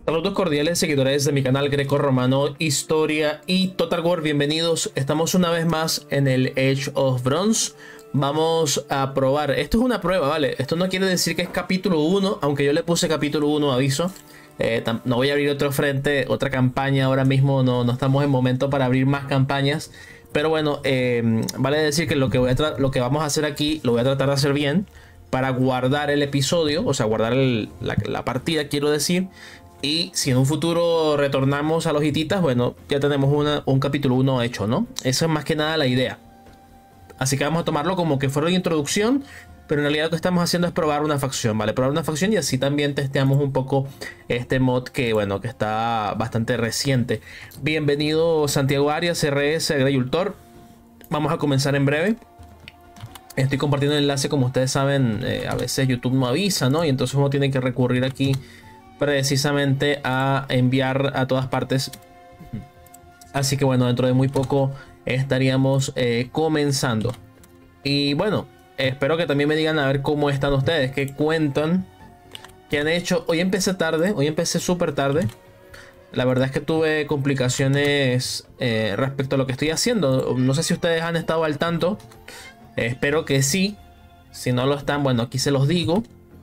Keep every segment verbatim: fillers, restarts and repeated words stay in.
Saludos cordiales seguidores de mi canal Greco-Romano, Historia y Total War, bienvenidos. Estamos una vez más en el Age of Bronze. Vamos a probar, esto es una prueba, ¿vale? Esto no quiere decir que es capítulo uno, aunque yo le puse capítulo uno aviso. Eh, no voy a abrir otro frente, otra campaña ahora mismo, no, no estamos en momento para abrir más campañas. Pero bueno, eh, vale decir que lo que, voy a lo que vamos a hacer aquí lo voy a tratar de hacer bien para guardar el episodio, o sea, guardar el, la, la partida, quiero decir. Y si en un futuro retornamos a los hititas, bueno, ya tenemos una, un capítulo uno hecho, ¿no? Eso es más que nada la idea. Así que vamos a tomarlo como que fuera una introducción, pero en realidad lo que estamos haciendo es probar una facción, ¿vale? Probar una facción y así también testeamos un poco este mod que, bueno, que está bastante reciente. Bienvenido Santiago Arias, R S, Greyultor. Vamos a comenzar en breve. Estoy compartiendo el enlace, como ustedes saben, eh, a veces YouTube no avisa, ¿no? Y entonces uno tiene que recurrir aquí precisamente a enviar a todas partes. Así que bueno, dentro de muy poco estaríamos eh, comenzando. Y bueno, espero que también me digan a ver cómo están ustedes, qué cuentan, qué han hecho. Hoy empecé tarde, hoy empecé súper tarde. La verdad es que tuve complicaciones eh, respecto a lo que estoy haciendo. No sé si ustedes han estado al tanto. Eh, espero que sí. Si no lo están, bueno, aquí se los digo.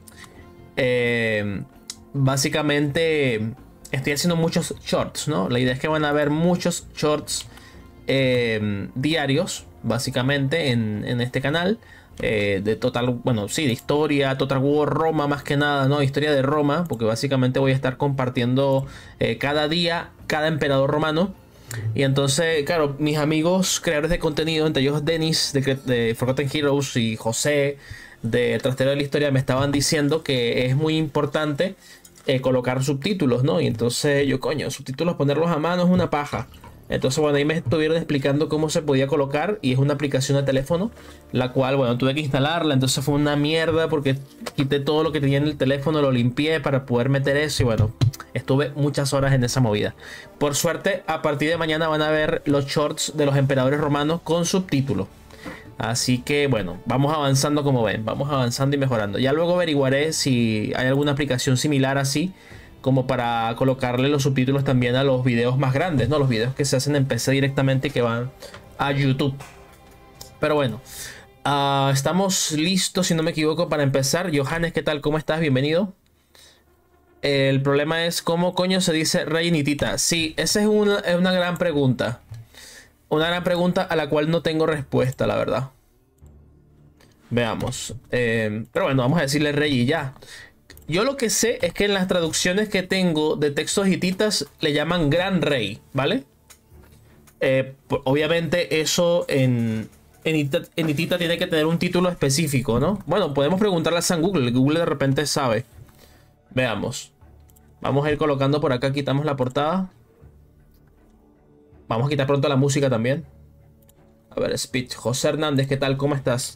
Eh... Básicamente estoy haciendo muchos shorts, ¿no? La idea es que van a haber muchos shorts eh, diarios, básicamente, en, en este canal. Eh, de total, bueno, sí, de historia, Total War, Roma, más que nada, ¿no? Historia de Roma, porque básicamente voy a estar compartiendo eh, cada día, cada emperador romano. Y entonces, claro, mis amigos creadores de contenido, entre ellos Denis de, de Forgotten Heroes y José de Trastero de la Historia, me estaban diciendo que es muy importante Eh, colocar subtítulos, ¿no? Y entonces yo, coño, subtítulos, ponerlos a mano es una paja. Entonces, bueno, ahí me estuvieron explicando cómo se podía colocar. Y es una aplicación de teléfono, la cual, bueno, tuve que instalarla. Entonces fue una mierda porque quité todo lo que tenía en el teléfono, lo limpié para poder meter eso. Y bueno, estuve muchas horas en esa movida. Por suerte, a partir de mañana van a ver los shorts de los emperadores romanos con subtítulos. Así que bueno, vamos avanzando como ven, vamos avanzando y mejorando. Ya luego averiguaré si hay alguna aplicación similar así, como para colocarle los subtítulos también a los videos más grandes, ¿no? Los videos que se hacen en P C directamente y que van a YouTube. Pero bueno, uh, estamos listos, si no me equivoco, para empezar. Johannes, ¿qué tal? ¿Cómo estás? Bienvenido. El problema es cómo coño se dice rey nitita. Sí, esa es una, es una gran pregunta. Una gran pregunta a la cual no tengo respuesta, la verdad. Veamos. Eh, pero bueno, vamos a decirle rey y ya. Yo lo que sé es que en las traducciones que tengo de textos hititas le llaman gran rey, ¿vale? Eh, obviamente eso en, en, hitita, en hitita tiene que tener un título específico, ¿no? Bueno, podemos preguntarle a San Google. Google de repente sabe. Veamos. Vamos a ir colocando por acá. Quitamos la portada. Vamos a quitar pronto la música también. A ver, speech. José Hernández, ¿qué tal? ¿Cómo estás?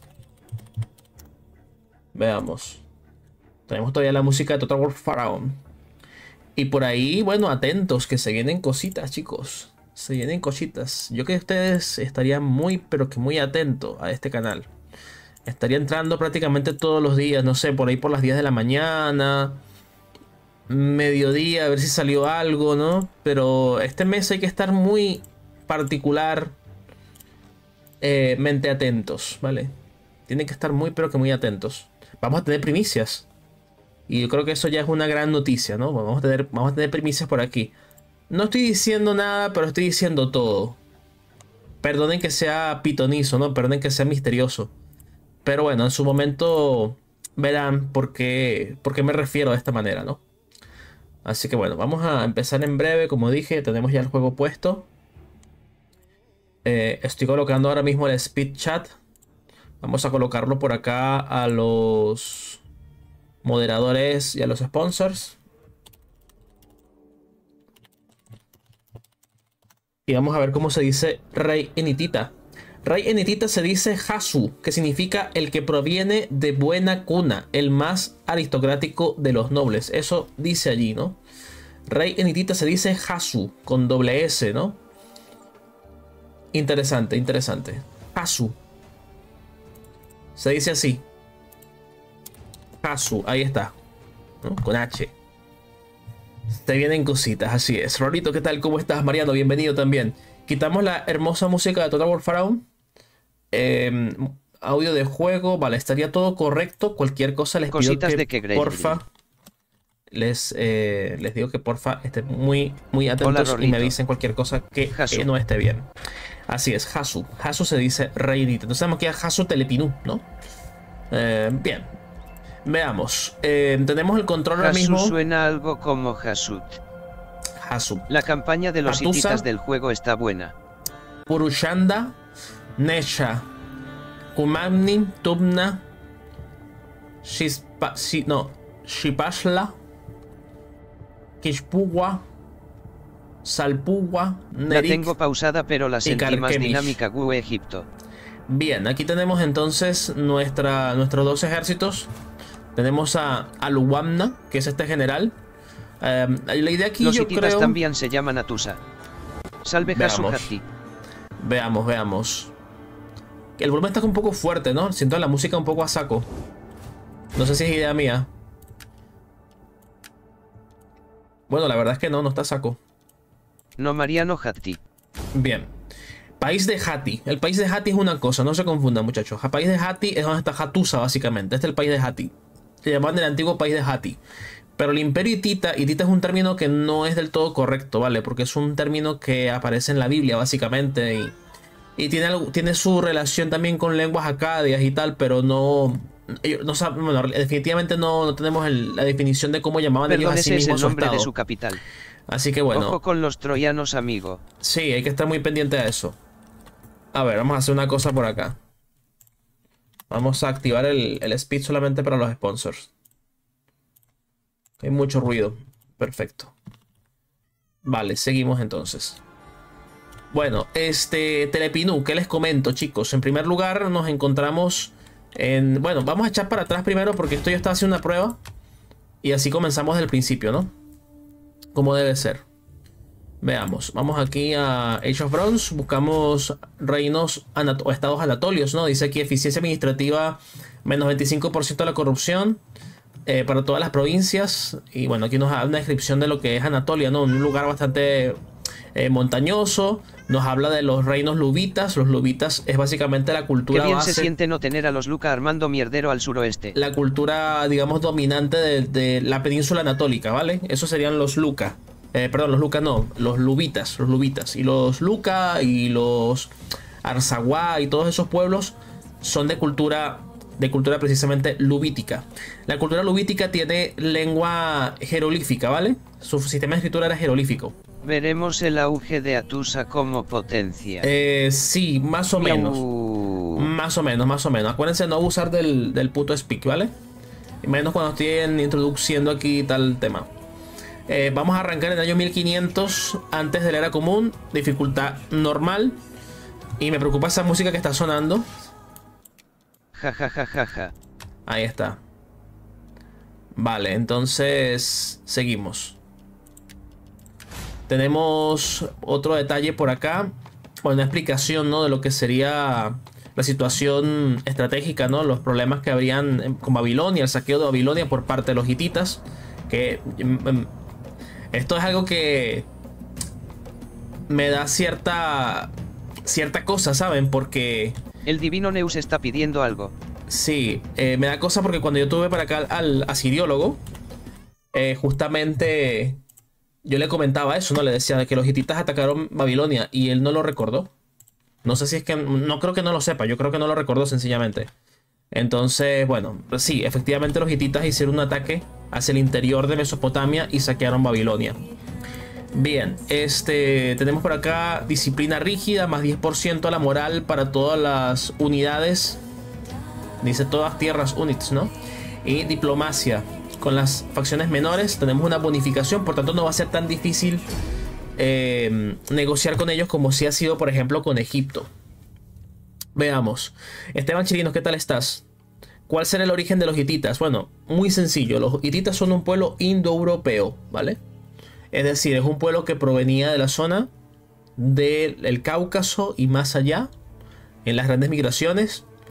Veamos. Tenemos todavía la música de Total War Pharaon. Y por ahí, bueno, atentos, que se vienen cositas, chicos. Se vienen cositas. Yo creo que ustedes estarían muy, pero que muy atentos a este canal. Estaría entrando prácticamente todos los días, no sé, por ahí por las diez de la mañana, mediodía, a ver si salió algo, ¿no? Pero este mes hay que estar muy particular, eh, mente atentos, ¿vale? Tienen que estar muy, pero que muy atentos. Vamos a tener primicias. Y yo creo que eso ya es una gran noticia, ¿no? Vamos a tener, vamos a tener primicias por aquí. No estoy diciendo nada, pero estoy diciendo todo. Perdonen que sea pitonizo, ¿no? Perdonen que sea misterioso. Pero bueno, en su momento verán por qué, por qué me refiero de esta manera, ¿no? Así que bueno, vamos a empezar en breve. Como dije, tenemos ya el juego puesto. Eh, estoy colocando ahora mismo el speed chat. Vamos a colocarlo por acá a los moderadores y a los sponsors. Y vamos a ver cómo se dice rey en hitita. Rey en hitita se dice Hasu, que significa el que proviene de buena cuna, el más aristocrático de los nobles. Eso dice allí, ¿no? Rey en hitita se dice Hasu, con doble S, ¿no? Interesante, interesante. Hasu. Se dice así. Hasu, ahí está, ¿no? Con H. Te vienen cositas, así es. Rorito, ¿qué tal? ¿Cómo estás? Mariano, bienvenido también. Quitamos la hermosa música de Total War Pharaoh. Eh, audio de juego, vale, estaría todo correcto. Cualquier cosa les pido Cositas que, de que porfa, les, eh, les digo que porfa estén muy, muy atentos Hola, y me avisen cualquier cosa que, que no esté bien. Así es, Hasu. Hasu se dice reinita. Entonces tenemos que ir a Hasu Telepinú, ¿no? Eh, bien. Veamos. Eh, tenemos el control ahora mismo. Hasu suena algo como Hasut. Hasu. La campaña de los Hatusa, hititas del juego está buena. Purushanda, Nesha, Kumamni, Tubna, Shispa, si, no, Shipashla, Kishpuwa, Salpuwa, Nerik. La tengo pausada pero la sentí más dinámica. Gu Egipto. Bien, aquí tenemos entonces nuestra, nuestros dos ejércitos. Tenemos a Aluwamna, que es este general. Eh, la idea aquí los yo hititas creo... también se llaman Atusa. Salve Hasu Hati. Veamos, veamos. El volumen está un poco fuerte, ¿no? Siento la música un poco a saco. No sé si es idea mía. Bueno, la verdad es que no, no está a saco. No, Mariano Hati. Bien. País de Hati. El país de Hati es una cosa, no se confundan, muchachos. El país de Hati es donde está Hattusa, básicamente. Este es el país de Hati. Se llamaban el antiguo país de Hati. Pero el imperio hitita, hitita es un término que no es del todo correcto, ¿vale? Porque es un término que aparece en la Biblia, básicamente. Y, y tiene, algo, tiene su relación también con lenguas acadias y tal, pero no... no bueno, definitivamente no, no tenemos el, la definición de cómo llamaban Perdón, ellos a sí ese es mismos el su nombre estado. de su capital. Así que bueno. Ojo con los troyanos, amigo. Sí, hay que estar muy pendiente de eso. A ver, vamos a hacer una cosa por acá. Vamos a activar el, el speed solamente para los sponsors. Hay mucho ruido. Perfecto. Vale, seguimos entonces. Bueno, este Telepinú, ¿qué les comento, chicos? En primer lugar nos encontramos en... Bueno, vamos a echar para atrás primero porque esto yo estaba haciendo una prueba. Y así comenzamos desde el principio, ¿no? Como debe ser. Veamos, vamos aquí a Age of Bronze, buscamos reinos o estados anatolios, ¿no? Dice aquí eficiencia administrativa menos veinticinco por ciento de la corrupción eh, para todas las provincias. Y bueno, aquí nos da una descripción de lo que es Anatolia, ¿no? Un lugar bastante eh, montañoso. Nos habla de los reinos lubitas. Los lubitas es básicamente la cultura Qué bien base, se siente no tener a los Luca armando mierdero al suroeste. La cultura, digamos, dominante de, de la península anatólica, ¿vale? Esos serían los Luca. Eh, perdón, los Luca no, los lubitas, los lubitas. Y los Luca y los Arzaguá y todos esos pueblos son de cultura, de cultura precisamente lubítica. La cultura lubítica tiene lengua jeroglífica, ¿vale? Su sistema de escritura era jeroglífico. Veremos el auge de Atusa como potencia. Eh, sí, más o menos. Uh. Más o menos, más o menos. Acuérdense de no abusar del, del puto speak, ¿vale? Y menos cuando estoy introduciendo aquí tal tema. Eh, vamos a arrancar en el año mil quinientos antes de la era común, dificultad normal. Y me preocupa esa música que está sonando. Ja, ja, ja, ja, ja. Ahí está. Vale, entonces seguimos. Tenemos otro detalle por acá. Bueno, una explicación, ¿no? De lo que sería la situación estratégica, ¿no? Los problemas que habrían con Babilonia, el saqueo de Babilonia por parte de los hititas. Que... Esto es algo que me da cierta cierta cosa, ¿saben? Porque... El divino Neus está pidiendo algo. Sí, eh, me da cosa porque cuando yo tuve para acá al asiriólogo, eh, justamente yo le comentaba eso, ¿no? Le decía de que los hititas atacaron Babilonia y él no lo recordó. No sé si es que... No creo que no lo sepa, yo creo que no lo recordó sencillamente. Entonces, bueno, pues sí, efectivamente los hititas hicieron un ataque hacia el interior de Mesopotamia y saquearon Babilonia. Bien, este tenemos por acá disciplina rígida, más diez por ciento a la moral para todas las unidades. Dice todas tierras units, ¿no? Y diplomacia. Con las facciones menores tenemos una bonificación, por tanto no va a ser tan difícil eh, negociar con ellos como si ha sido, por ejemplo, con Egipto. Veamos. Esteban Chirinos, ¿qué tal estás? ¿Cuál será el origen de los hititas? Bueno, muy sencillo. Los hititas son un pueblo indoeuropeo, ¿vale? Es decir, es un pueblo que provenía de la zona del Cáucaso y más allá, en las grandes migraciones.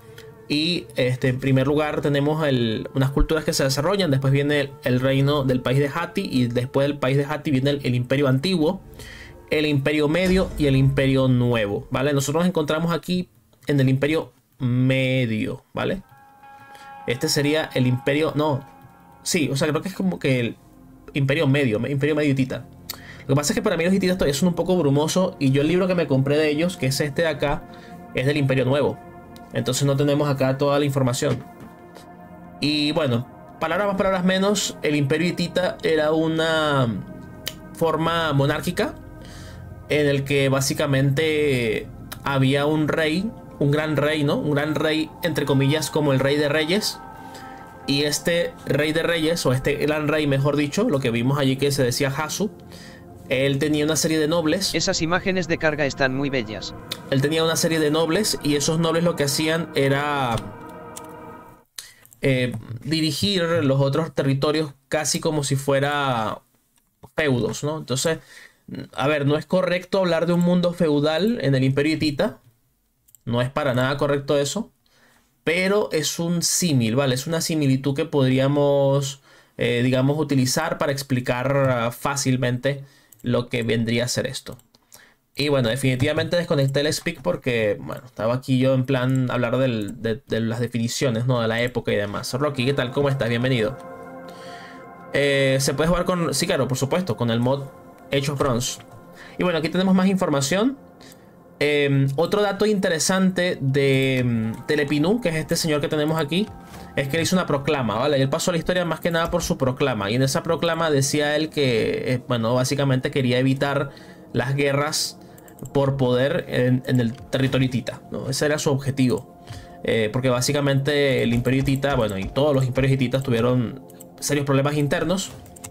Y este, en primer lugar tenemos el, unas culturas que se desarrollan. Después viene el, el reino del país de Hatti. Y después del país de Hatti viene el, el imperio antiguo, el imperio medio y el imperio nuevo, ¿vale? Nosotros nos encontramos aquí en el imperio medio, ¿vale? Este sería el imperio... No, sí, o sea, creo que es como que el imperio medio, imperio medio hitita. Lo que pasa es que para mí los hititas todavía son un poco brumosos. Y yo el libro que me compré de ellos, que es este de acá, es del imperio nuevo. Entonces no tenemos acá toda la información. Y bueno, palabras más, palabras menos, el imperio hitita era una forma monárquica en el que básicamente había un rey, un gran rey, ¿no? Un gran rey, entre comillas, como el rey de reyes. Y este rey de reyes, o este gran rey, mejor dicho, lo que vimos allí que se decía Hasu, él tenía una serie de nobles. Esas imágenes de carga están muy bellas. Él tenía una serie de nobles y esos nobles lo que hacían era eh, dirigir los otros territorios casi como si fuera feudos, ¿no? Entonces, a ver, no es correcto hablar de un mundo feudal en el imperio hitita. No es para nada correcto eso. Pero es un símil, ¿vale? Es una similitud que podríamos, eh, digamos, utilizar para explicar uh, fácilmente lo que vendría a ser esto. Y bueno, definitivamente desconecté el speak porque, bueno, estaba aquí yo en plan hablar del, de, de las definiciones, ¿no? De la época y demás. Rocky, ¿qué tal? ¿Cómo estás? Bienvenido. Eh, se puede jugar con, sí, claro, por supuesto, con el mod Age of Bronze. Y bueno, aquí tenemos más información. Eh, otro dato interesante de um, Telepinu, que es este señor que tenemos aquí, es que él hizo una proclama, ¿vale? Él pasó la historia más que nada por su proclama. Y en esa proclama decía él que, eh, bueno, básicamente quería evitar las guerras por poder en, en el territorio hitita, ¿no? Ese era su objetivo. Eh, porque básicamente el imperio hitita, bueno, y todos los imperios hititas tuvieron serios problemas internos.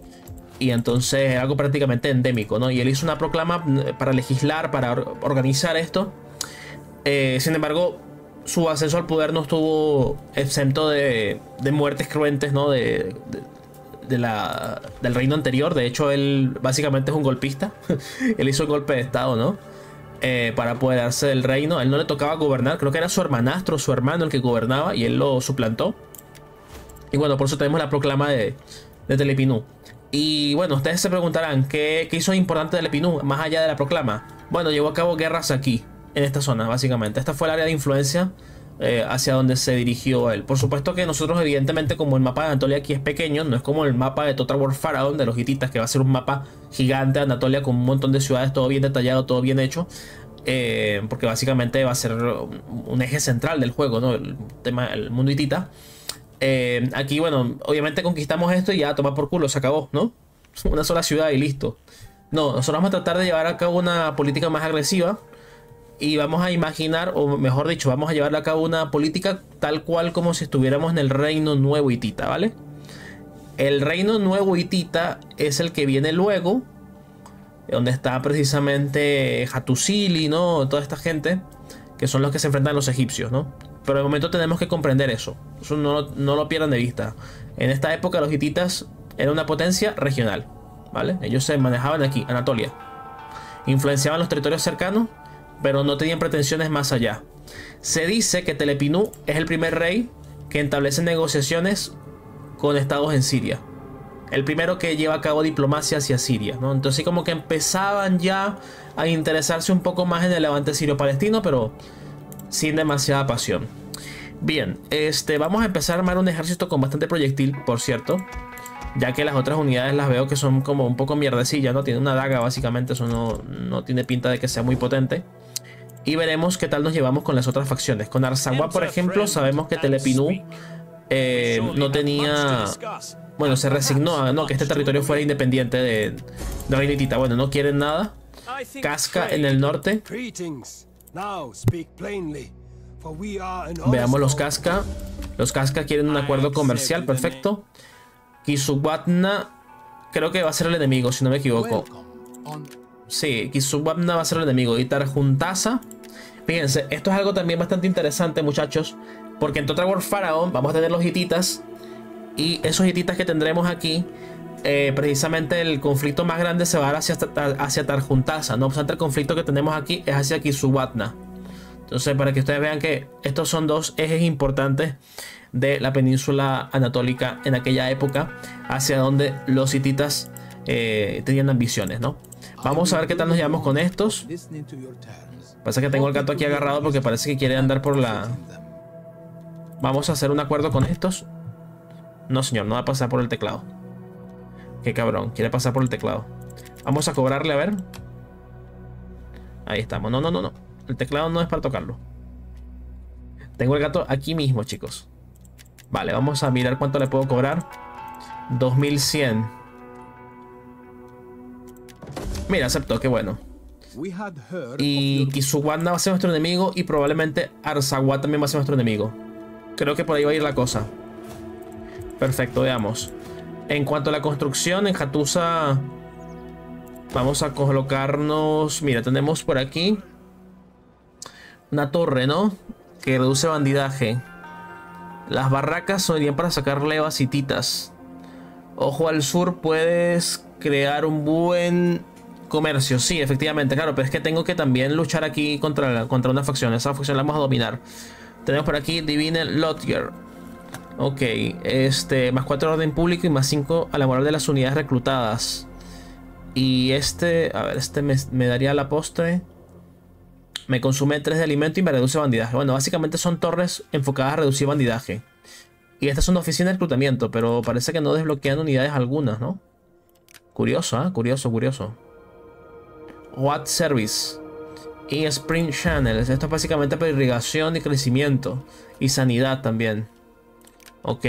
Y entonces era algo prácticamente endémico, ¿no? Y él hizo una proclama para legislar, para organizar esto. Eh, sin embargo, su ascenso al poder no estuvo exento de, de muertes cruentes, ¿no? De, de, de la, del reino anterior. De hecho, él básicamente es un golpista. Él hizo un golpe de estado, ¿no? Eh, para apoderarse del reino. A él no le tocaba gobernar. Creo que era su hermanastro, su hermano el que gobernaba. Y él lo suplantó. Y bueno, por eso tenemos la proclama de, de Telepinu. Y bueno, ustedes se preguntarán, ¿qué, qué hizo importante Telepinu más allá de la proclama? Bueno, llevó a cabo guerras aquí, en esta zona, básicamente. Esta fue el área de influencia eh, hacia donde se dirigió él. Por supuesto que nosotros, evidentemente, como el mapa de Anatolia aquí es pequeño, no es como el mapa de Total War Pharaon de los hititas, que va a ser un mapa gigante de Anatolia con un montón de ciudades, todo bien detallado, todo bien hecho. Eh, porque básicamente va a ser un eje central del juego, ¿no? El tema, el mundo hitita. Eh, aquí, bueno, obviamente conquistamos esto y ya toma por culo, se acabó, ¿no? Una sola ciudad y listo. No, nosotros vamos a tratar de llevar a cabo una política más agresiva. Y vamos a imaginar, o mejor dicho, vamos a llevar a cabo una política tal cual como si estuviéramos en el reino nuevo hitita, ¿vale? El reino nuevo hitita es el que viene luego, donde está precisamente Hattusili, ¿no? Toda esta gente, que son los que se enfrentan a los egipcios, ¿no? Pero de momento tenemos que comprender eso. Eso no, no lo pierdan de vista. En esta época los hititas eran una potencia regional, ¿vale? Ellos se manejaban aquí, Anatolia. Influenciaban los territorios cercanos, pero no tenían pretensiones más allá. Se dice que Telepinu es el primer rey que establece negociaciones con estados en Siria. El primero que lleva a cabo diplomacia hacia Siria, ¿no? Entonces como que empezaban ya a interesarse un poco más en el levante sirio-palestino, pero sin demasiada pasión. Bien, este, vamos a empezar a armar un ejército con bastante proyectil, por cierto. Ya que las otras unidades las veo que son como un poco mierdecillas, ¿no? Tiene una daga básicamente, eso no, no tiene pinta de que sea muy potente. Y veremos qué tal nos llevamos con las otras facciones. Con Arzawa, por ejemplo, sabemos que Telepinu eh, no tenía... Bueno, se resignó a no, que este territorio fuera independiente de, de Reino Hitita. Bueno, no quieren nada. Casca en el norte. Veamos los Casca. Los Casca quieren un acuerdo comercial, perfecto. Kisuwatna creo que va a ser el enemigo, si no me equivoco. Sí, Kisuwatna va a ser el enemigo. Y Tarhuntasa. Fíjense, esto es algo también bastante interesante, muchachos. Porque en Total War Pharaon vamos a tener los hititas. Y esos hititas que tendremos aquí, eh, precisamente el conflicto más grande se va a dar hacia, hacia Tarhuntasa. No obstante, el conflicto que tenemos aquí es hacia Kisuwatna. Entonces, para que ustedes vean que estos son dos ejes importantes de la península anatólica en aquella época, hacia donde los hititas eh, tenían ambiciones, ¿no? Vamos a ver qué tal nos llevamos con estos. Pasa que tengo el gato aquí agarrado porque parece que quiere andar por la... Vamos a hacer un acuerdo con estos. No, señor, no va a pasar por el teclado. Qué cabrón, quiere pasar por el teclado. Vamos a cobrarle, a ver. Ahí estamos. No, no, no, no. El teclado no es para tocarlo. Tengo el gato aquí mismo, chicos. Vale, vamos a mirar cuánto le puedo cobrar. dos mil cien. Mira, aceptó, qué bueno. Y Kisuwana va a ser nuestro enemigo. Y probablemente Arzawa también va a ser nuestro enemigo. Creo que por ahí va a ir la cosa. Perfecto, veamos. En cuanto a la construcción, en Hattusa vamos a colocarnos... Mira, tenemos por aquí una torre, ¿no? Que reduce bandidaje. Las barracas son bien para sacar levas y titas. Ojo al sur, puedes crear un buen comercio. Sí, efectivamente, claro, pero es que tengo que también luchar aquí contra, contra una facción. Esa facción la vamos a dominar. Tenemos por aquí Divine Lotger. Ok, este, más cuatro orden público y más cinco a la moral de las unidades reclutadas. Y este, a ver, este me, me daría la postre. Me consume tres de alimento y me reduce bandidaje. Bueno, básicamente son torres enfocadas a reducir bandidaje. Y estas son oficinas de reclutamiento, pero parece que no desbloquean unidades algunas, ¿no? Curioso, ¿eh? Curioso, curioso. What Service. Y Spring Channels. Esto es básicamente para irrigación y crecimiento. Y sanidad también. Ok.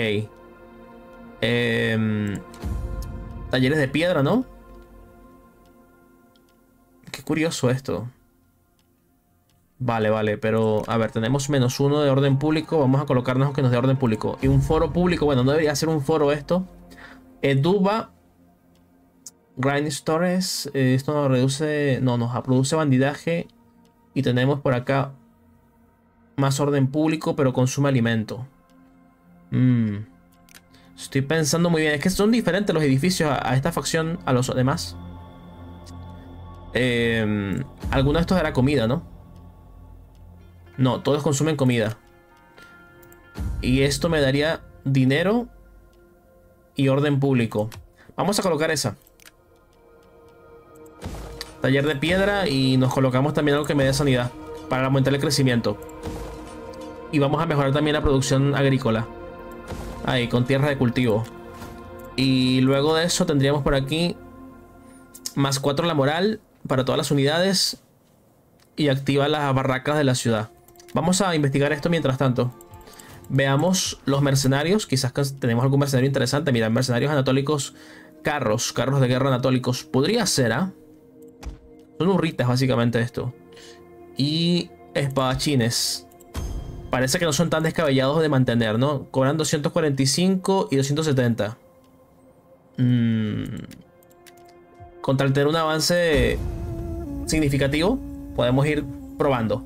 Eh, talleres de piedra, ¿no? Qué curioso esto. Vale, vale, pero a ver, tenemos menos uno de orden público. Vamos a colocarnos que nos dé orden público. Y un foro público, bueno, no debería ser un foro esto. Eduba. Grind Stores. Eh, esto nos reduce, no, nos produce bandidaje. Y tenemos por acá más orden público, pero consume alimento. Mm. Estoy pensando muy bien. Es que son diferentes los edificios a, a esta facción a los demás. Eh, alguno de estos dará comida, ¿no? No, todos consumen comida. Y esto me daría dinero y orden público. Vamos a colocar esa. Taller de piedra y nos colocamos también algo que me dé sanidad para aumentar el crecimiento. Y vamos a mejorar también la producción agrícola. Ahí, con tierra de cultivo. Y luego de eso tendríamos por aquí más cuatro la moral para todas las unidades. Y activa las barracas de la ciudad. Vamos a investigar esto mientras tanto. Veamos los mercenarios. Quizás tenemos algún mercenario interesante. Mira, mercenarios anatólicos. Carros, carros de guerra anatólicos. Podría ser, ¿ah? ¿eh? Son hurritas básicamente esto. Y espadachines. Parece que no son tan descabellados de mantener, ¿no? Cobran doscientos cuarenta y cinco y doscientos setenta. Mm. Con tal de tener un avance significativo, podemos ir probando.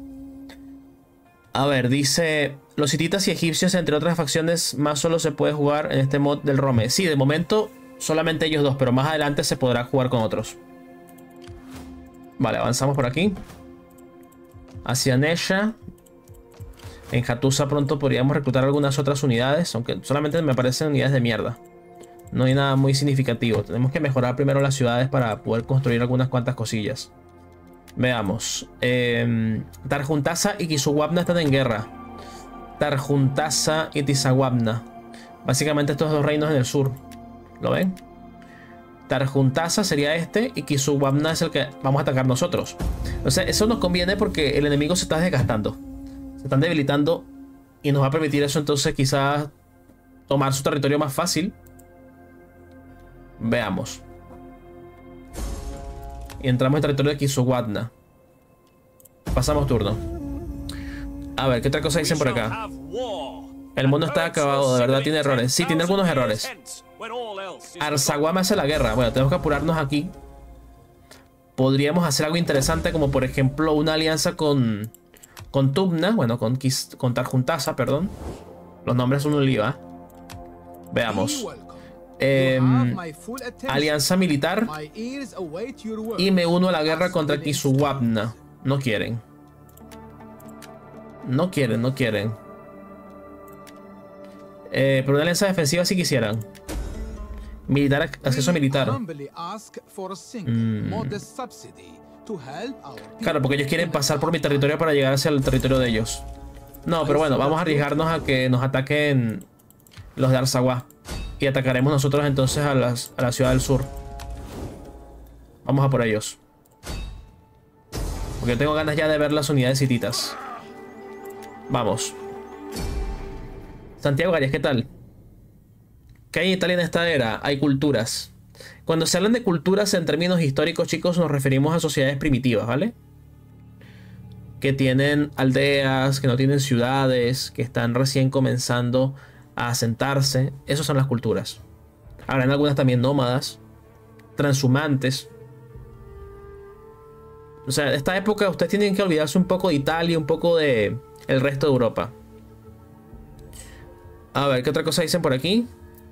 A ver, dice... Los hititas y egipcios, entre otras facciones, más solo se puede jugar en este mod del Rome. Sí, de momento solamente ellos dos, pero más adelante se podrá jugar con otros. Vale, avanzamos por aquí. Hacia Nesha. En Hattusa pronto podríamos reclutar algunas otras unidades, aunque solamente me parecen unidades de mierda. No hay nada muy significativo. Tenemos que mejorar primero las ciudades para poder construir algunas cuantas cosillas. Veamos. Eh, Tarhuntasa y Kisuwabna están en guerra. Tarhuntasa y Tisawabna. Básicamente estos dos reinos en el sur. ¿Lo ven? Tarhuntasa sería este y Kisuwabna es el que vamos a atacar nosotros. O sea, eso nos conviene porque el enemigo se está desgastando. Se están debilitando y nos va a permitir eso entonces quizás tomar su territorio más fácil. Veamos. Y entramos en territorio de Kisuwabna. Pasamos turno. A ver, ¿qué otra cosa dicen por acá? El mundo está acabado, de verdad tiene errores. Sí, tiene algunos errores. Arzawa me hace la guerra. Bueno, tenemos que apurarnos aquí. Podríamos hacer algo interesante como por ejemplo una alianza con... Con Tubna, bueno, con, con Tarhuntasa, perdón. Los nombres son un lío, ¿eh? Veamos. Eh, alianza militar. Y me uno a la guerra contra Kisuwabna. No quieren. No quieren, no quieren. Eh, pero una alianza defensiva si quisieran. Militar, acceso militar. Mm. Claro, porque ellos quieren pasar por mi territorio para llegar hacia el territorio de ellos. No, pero bueno, vamos a arriesgarnos a que nos ataquen los de Arzawa. Y atacaremos nosotros entonces a, las, a la ciudad del sur. Vamos a por ellos. Porque tengo ganas ya de ver las unidades hititas. Vamos. Santiago Arias, ¿qué tal? ¿Qué hay en Italia en esta era? Hay culturas. Cuando se hablan de culturas en términos históricos, chicos, nos referimos a sociedades primitivas, ¿vale? Que tienen aldeas, que no tienen ciudades, que están recién comenzando a asentarse. Esas son las culturas. Habrán algunas también nómadas, transhumantes. O sea, en esta época ustedes tienen que olvidarse un poco de Italia, un poco de el resto de Europa. A ver, ¿qué otra cosa dicen por aquí?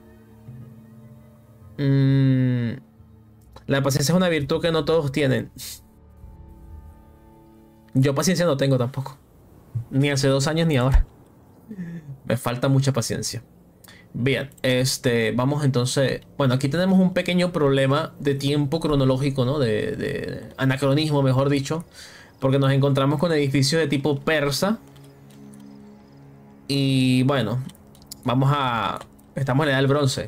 Mm, la paciencia es una virtud que no todos tienen. Yo paciencia no tengo tampoco. Ni hace dos años ni ahora. Me falta mucha paciencia. Bien, este, vamos entonces. Bueno, aquí tenemos un pequeño problema de tiempo cronológico, ¿no? De, de anacronismo, mejor dicho. Porque nos encontramos con edificios de tipo persa. Y bueno, vamos a... Estamos en la edad del bronce.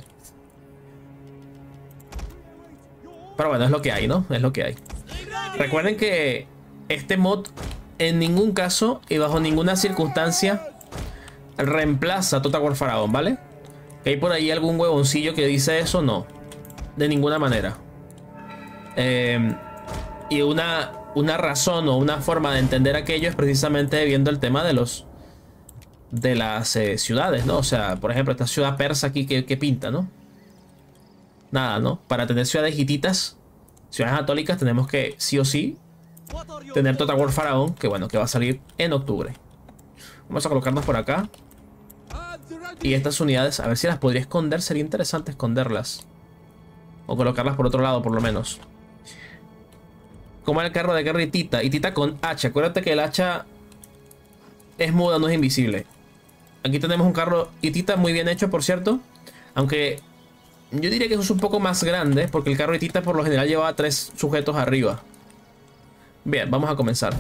Pero bueno, es lo que hay, ¿no? Es lo que hay. Recuerden que este mod en ningún caso y bajo ninguna circunstancia reemplaza Total War Faraón, ¿vale? Que hay por ahí algún huevoncillo que dice eso, no. De ninguna manera. Eh, y una, una razón o una forma de entender aquello es precisamente viendo el tema de los... De las eh, ciudades, ¿no? O sea, por ejemplo, esta ciudad persa aquí que, que pinta, ¿no? Nada, ¿no? Para tener ciudades hititas, ciudades católicas, tenemos que, sí o sí, tener Total War Faraón, que bueno, que va a salir en octubre. Vamos a colocarnos por acá. Y estas unidades, a ver si las podría esconder. Sería interesante esconderlas. O colocarlas por otro lado, por lo menos. Como era el carro de guerra hitita. Hitita con hacha. Acuérdate que el hacha es muda, no es invisible. Aquí tenemos un carro hitita muy bien hecho, por cierto. Aunque yo diría que eso es un poco más grande, porque el carro hitita por lo general llevaba tres sujetos arriba. Bien, vamos a comenzar.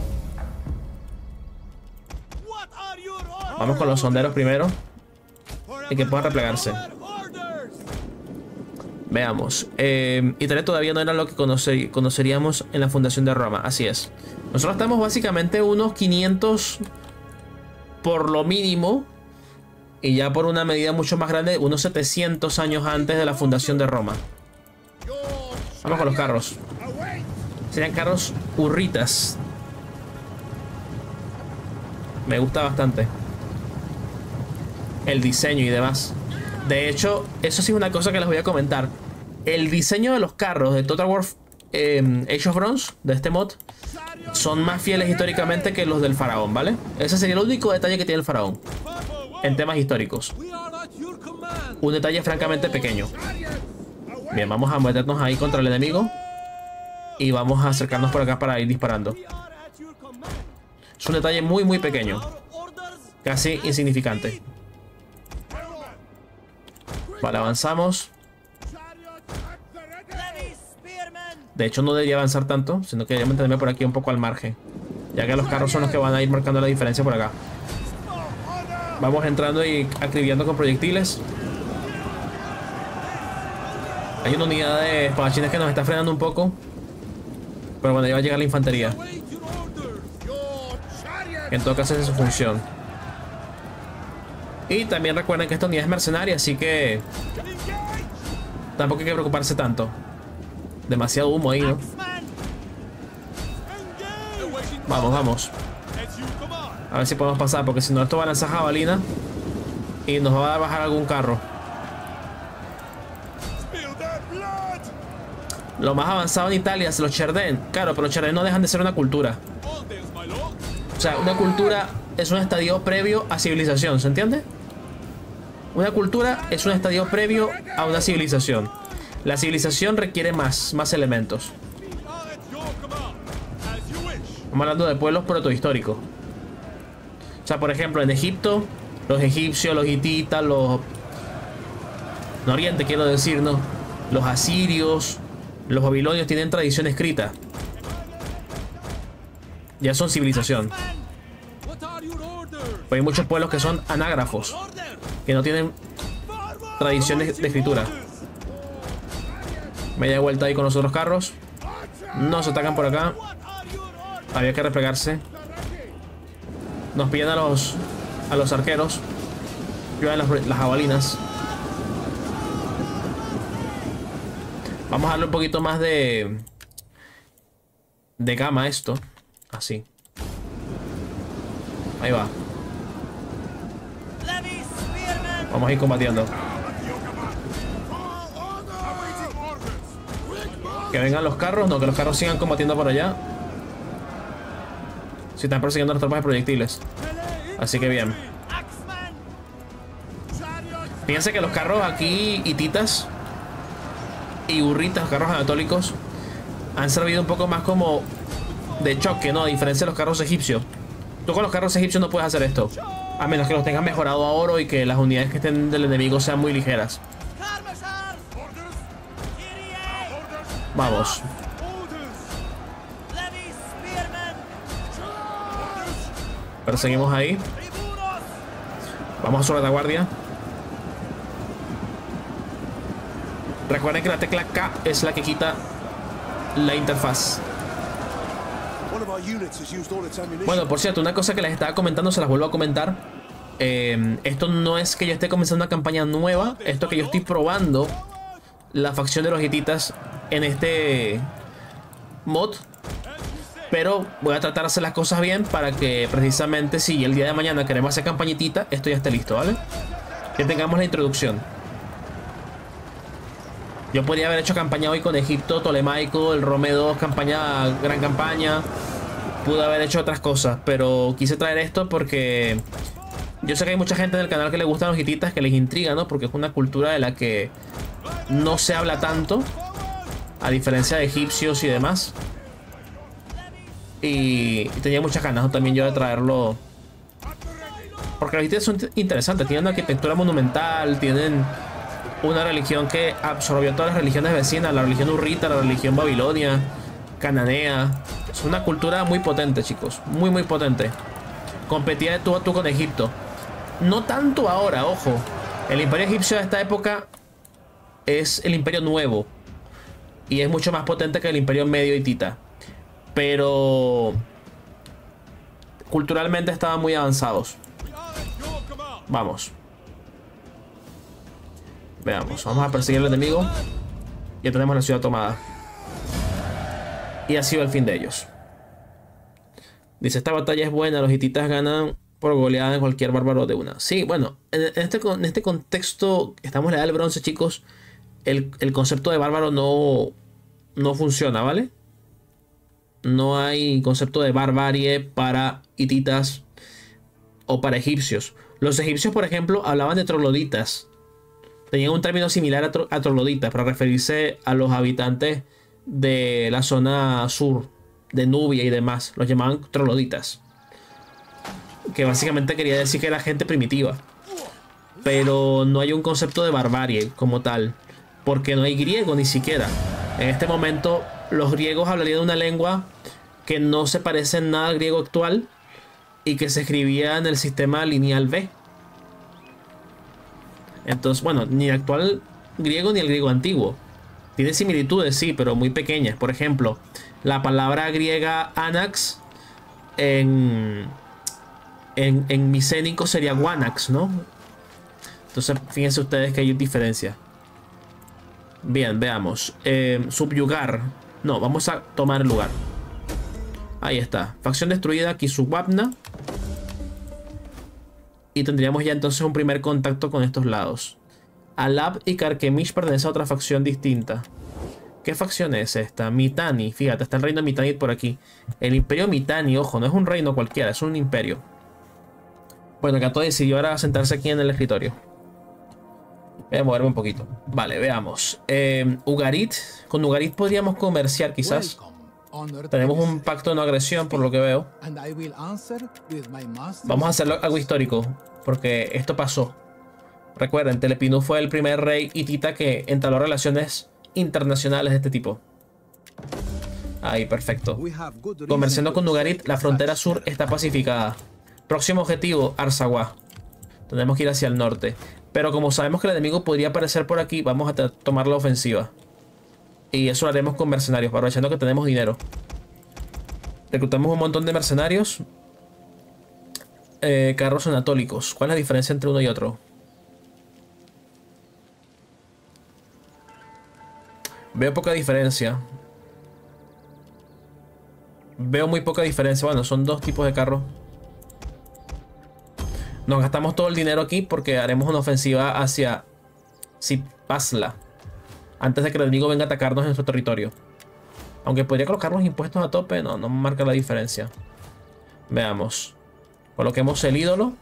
Vamos con los sonderos primero. Y que puedan replegarse. Veamos. Eh, Italia todavía no era lo que conocer, conoceríamos en la fundación de Roma. Así es. Nosotros estamos básicamente unos quinientos por lo mínimo. Y ya por una medida mucho más grande, unos setecientos años antes de la fundación de Roma. Vamos con los carros. Serían carros hurritas. Me gusta bastante el diseño y demás. De hecho, eso sí es una cosa que les voy a comentar. El diseño de los carros de Total War eh, Age of Bronze, de este mod, son más fieles históricamente que los del faraón, ¿vale? Ese sería el único detalle que tiene el faraón en temas históricos. Un detalle francamente pequeño. Bien, vamos a meternos ahí contra el enemigo. Y vamos a acercarnos por acá para ir disparando. Es un detalle muy muy pequeño. Casi insignificante. Vale, avanzamos. De hecho no debería avanzar tanto, sino que debería mantenerme por aquí un poco al margen, ya que los carros son los que van a ir marcando la diferencia por acá. Vamos entrando y acribillando con proyectiles. Hay una unidad de espadachines que nos está frenando un poco. Pero bueno, ya va a llegar la infantería. En todo caso, esa es su función. Y también recuerden que esta unidad es mercenaria, así que tampoco hay que preocuparse tanto. Demasiado humo ahí, ¿no? Vamos, vamos. A ver si podemos pasar, porque si no esto va a lanzar jabalina y nos va a bajar algún carro. Lo más avanzado en Italia es los Cerden. Claro, pero los Cerden no dejan de ser una cultura. O sea, una cultura es un estadio previo a civilización, ¿se entiende? Una cultura es un estadio previo a una civilización. La civilización requiere más, más elementos. Estamos hablando de pueblos protohistóricos. O sea, por ejemplo, en Egipto, los egipcios, los hititas, los... En Oriente quiero decir, ¿no? Los asirios, los babilonios tienen tradición escrita. Ya son civilización. Pero hay muchos pueblos que son anágrafos, que no tienen tradiciones de escritura. Media vuelta ahí con los otros carros. No se atacan por acá. Había que replegarse. Nos pillan a los a los arqueros. Llevan las, las jabalinas. Vamos a darle un poquito más de de gama a esto. Así. Ahí va. Vamos a ir combatiendo. Que vengan los carros. No, que los carros sigan combatiendo por allá. Si están persiguiendo a las tropas de proyectiles. Así que bien. Fíjense que los carros aquí, hititas y burritas, carros anatólicos, han servido un poco más como de choque, ¿no? A diferencia de los carros egipcios. Tú con los carros egipcios no puedes hacer esto, a menos que los tengas mejorado a oro y que las unidades que estén del enemigo sean muy ligeras. Vamos. Perseguimos ahí. Vamos a su retaguardia. Recuerden que la tecla K es la que quita la interfaz. Bueno, por cierto, una cosa que les estaba comentando, se las vuelvo a comentar. Eh, esto no es que yo esté comenzando una campaña nueva. Esto que yo estoy probando la facción de los hititas en este mod. Pero voy a tratar de hacer las cosas bien para que precisamente si el día de mañana queremos hacer campañitita, esto ya esté listo, ¿vale? Que tengamos la introducción. Yo podría haber hecho campaña hoy con Egipto, Tolemaico, el Rome dos, campaña, gran campaña. Pude haber hecho otras cosas, pero quise traer esto porque yo sé que hay mucha gente en el canal que le gustan los hititas, que les intriga, ¿no? Porque es una cultura de la que no se habla tanto, a diferencia de egipcios y demás. Y, y tenía muchas ganas, ¿no? También yo de traerlo, porque los hititas son interesantes, tienen una arquitectura monumental, tienen una religión que absorbió todas las religiones vecinas, la religión urrita, la religión babilonia, cananea. Es una cultura muy potente, chicos, muy muy potente. Competía de tú a tú con Egipto. No tanto ahora, ojo. El imperio egipcio de esta época es el imperio nuevo y es mucho más potente que el imperio medio hitita, pero culturalmente estaban muy avanzados. Vamos. Veamos, vamos a perseguir al enemigo. Ya tenemos la ciudad tomada. Y ha sido el fin de ellos. Dice, esta batalla es buena, los hititas ganan por goleada en cualquier bárbaro de una. Sí, bueno, en este, en este contexto, estamos en la edad del bronce, chicos. El, el concepto de bárbaro no, no funciona, ¿vale? No hay concepto de barbarie para hititas o para egipcios. Los egipcios, por ejemplo, hablaban de trogloditas. Tenían un término similar a, tro a trogloditas para referirse a los habitantes de la zona sur, de Nubia y demás. Los llamaban trogloditas, que básicamente quería decir que era gente primitiva. Pero no hay un concepto de barbarie como tal, porque no hay griego ni siquiera. En este momento los griegos hablarían una lengua que no se parece en nada al griego actual y que se escribía en el sistema lineal B. Entonces, bueno, ni el actual griego ni el griego antiguo. Tiene similitudes, sí, pero muy pequeñas. Por ejemplo, la palabra griega anax en, en, en micénico sería guanax, ¿no? Entonces, fíjense ustedes que hay diferencia. Bien, veamos. Eh, subyugar. No, vamos a tomar el lugar. Ahí está. Facción destruida, Kisubabna. Y tendríamos ya entonces un primer contacto con estos lados. Alab y Karkemish pertenecen a otra facción distinta. ¿Qué facción es esta? Mitanni. Fíjate, está el reino Mitanni por aquí. El imperio Mitanni, ojo, no es un reino cualquiera, es un imperio. Bueno, Kato decidió ahora sentarse aquí en el escritorio. Voy a moverme un poquito. Vale, veamos. Eh, Ugarit. Con Ugarit podríamos comerciar quizás. Tenemos un pacto de no agresión, por lo que veo. Vamos a hacerlo algo histórico, porque esto pasó. Recuerden, Telepinu fue el primer rey hitita que entabló relaciones internacionales de este tipo. Ahí, perfecto. Comerciando con Nugarit, la frontera sur está pacificada. Próximo objetivo, Arzawa. Tenemos que ir hacia el norte. Pero como sabemos que el enemigo podría aparecer por aquí, vamos a tomar la ofensiva. Y eso lo haremos con mercenarios, aprovechando que tenemos dinero. Reclutamos un montón de mercenarios. Eh, carros anatólicos. ¿Cuál es la diferencia entre uno y otro? Veo poca diferencia. Veo muy poca diferencia. Bueno, son dos tipos de carros. Nos gastamos todo el dinero aquí porque haremos una ofensiva hacia Sipasla antes de que el enemigo venga a atacarnos en nuestro territorio. Aunque podría colocar los impuestos a tope, no, no marca la diferencia. Veamos. Coloquemos el ídolo.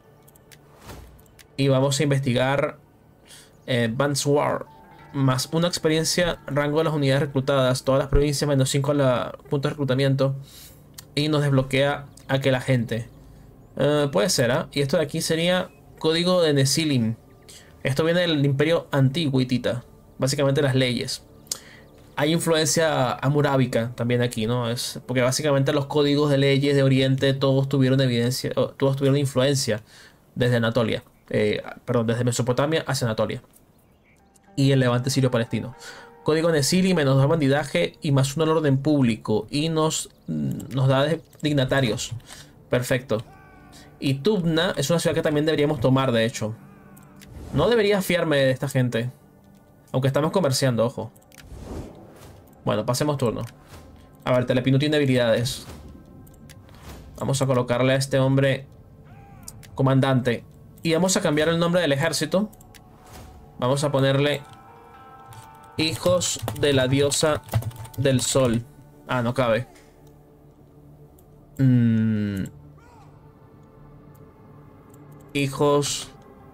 Y vamos a investigar eh, Advanced War. Más una experiencia, rango de las unidades reclutadas. Todas las provincias, menos cinco a la punto de reclutamiento. Y nos desbloquea a aquel agente. Uh, puede ser, ¿ah? ¿eh? Y esto de aquí sería código de Nesilim. Esto viene del imperio antiguo hitita. Básicamente las leyes. Hay influencia amurábica también aquí, ¿no? Es porque básicamente los códigos de leyes de Oriente todos tuvieron evidencia, todos tuvieron influencia desde Anatolia. Eh, perdón, desde Mesopotamia hacia Anatolia. Y el levante sirio-palestino. Código Nesilim nos da bandidaje y más uno al orden público. Y nos, nos da dignatarios. Perfecto. Y Tubna es una ciudad que también deberíamos tomar, de hecho. No debería fiarme de esta gente. Aunque estamos comerciando, ojo. Bueno, pasemos turno. A ver, Telepinu tiene habilidades. Vamos a colocarle a este hombre comandante. Y vamos a cambiar el nombre del ejército. Vamos a ponerle Hijos de la diosa del sol. Ah, no cabe. Mm. Hijos...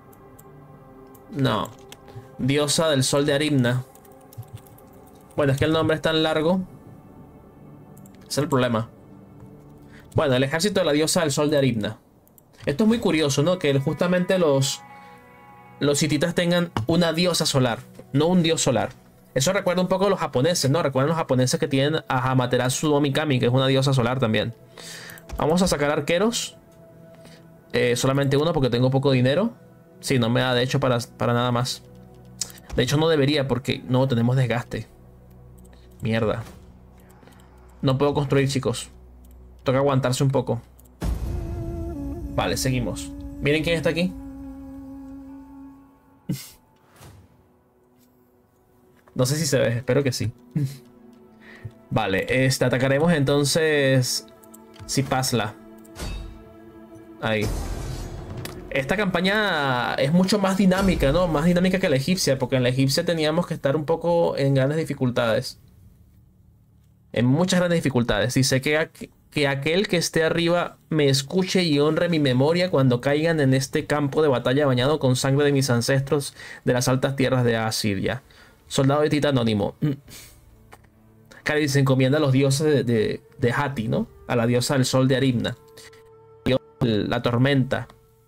No. Diosa del sol de Arimna. Bueno, es que el nombre es tan largo. Ese es el problema. Bueno, el ejército de la diosa del sol de Arimna. Esto es muy curioso, ¿no? Que justamente los... Los hititas tengan una diosa solar. No un dios solar. Eso recuerda un poco a los japoneses, ¿no? Recuerdan los japoneses que tienen a Amaterasu no Mikami, que es una diosa solar también. Vamos a sacar arqueros. Eh, solamente uno porque tengo poco dinero. Sí, no me da de hecho para, para nada más. De hecho no debería porque no tenemos desgaste. Mierda. No puedo construir, chicos. Toca aguantarse un poco. Vale, seguimos. Miren quién está aquí. No sé si se ve, espero que sí. Vale, este, atacaremos entonces Sipasla. Ahí. Esta campaña es mucho más dinámica, ¿no? Más dinámica que la egipcia, porque en la egipcia teníamos que estar un poco en grandes dificultades. En muchas grandes dificultades. Dice que, que aquel que esté arriba me escuche y honre mi memoria cuando caigan en este campo de batalla bañado con sangre de mis ancestros de las altas tierras de Asiria. Soldado de Tita anónimo. Cari se encomienda a los dioses de, de, de Hati, ¿no? A la diosa del sol de Arimna. La tormenta.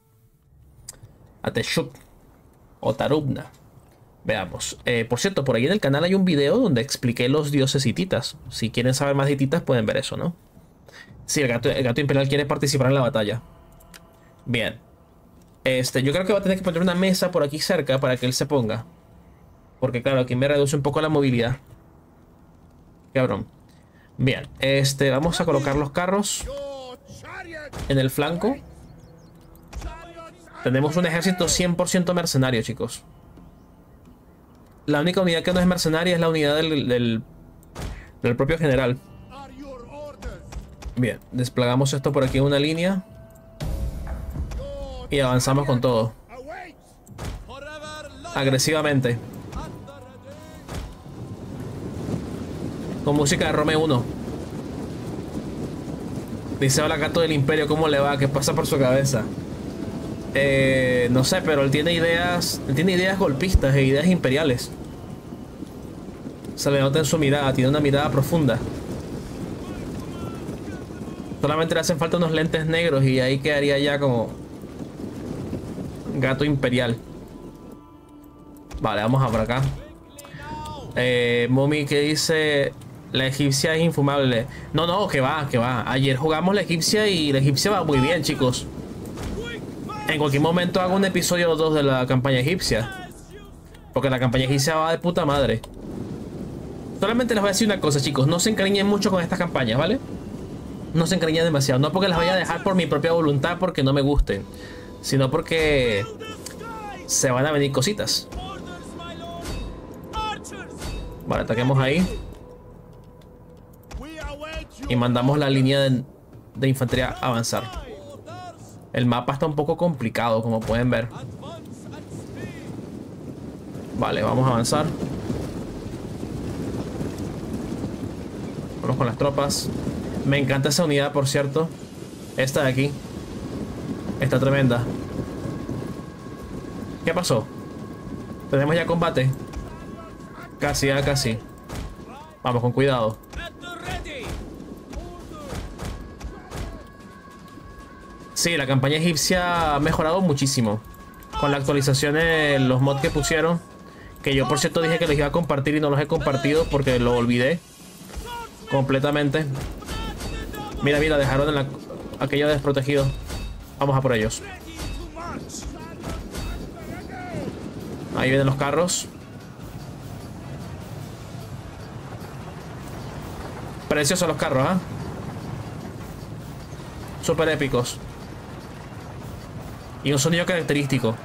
A Teshub. O Tarubna. Veamos. Eh, por cierto, por ahí en el canal hay un video donde expliqué los dioses hititas. Si quieren saber más de hititas pueden ver eso, ¿no? Sí, el gato, el gato imperial quiere participar en la batalla. Bien. Este, yo creo que va a tener que poner una mesa por aquí cerca para que él se ponga. Porque claro, aquí me reduce un poco la movilidad. Cabrón. Bien, este, vamos a colocar los carros en el flanco. Tenemos un ejército cien por ciento mercenario, chicos. La única unidad que no es mercenaria es la unidad del, del, del propio general. Bien, desplegamos esto por aquí en una línea. Y avanzamos con todo. Agresivamente. Con música de Rome uno. Dice: hola, gato del imperio, ¿cómo le va? ¿Qué pasa por su cabeza? Eh, no sé, pero él tiene ideas. Él tiene ideas golpistas e ideas imperiales. Se le nota en su mirada, tiene una mirada profunda. Solamente le hacen falta unos lentes negros y ahí quedaría ya como gato imperial. Vale, vamos a por acá. Eh, Momi que dice... La egipcia es infumable. No, no, que va, que va. Ayer jugamos la egipcia y la egipcia va muy bien, chicos. En cualquier momento hago un episodio o dos de la campaña egipcia. Porque la campaña egipcia va de puta madre. Solamente les voy a decir una cosa, chicos. No se encariñen mucho con estas campañas, ¿vale? No se encariñen demasiado. No porque las vaya a dejar por mi propia voluntad, porque no me gusten, sino porque se van a venir cositas. Vale, ataquemos ahí. Y mandamos la línea de, de infantería a avanzar. El mapa está un poco complicado, como pueden ver. Vale, vamos a avanzar. Vamos con las tropas. Me encanta esa unidad, por cierto. Esta de aquí. Está tremenda. ¿Qué pasó? ¿Tenemos ya combate? Casi, ya casi. Vamos con cuidado. Sí, la campaña egipcia ha mejorado muchísimo. Con la actualización de los mods que pusieron. Que yo, por cierto, dije que los iba a compartir y no los he compartido porque lo olvidé completamente. Mira, mira, dejaron en la, aquello desprotegido. Vamos a por ellos. Ahí vienen los carros. Preciosos los carros, ¿ah? ¿eh? Súper épicos. Y un sonido característico.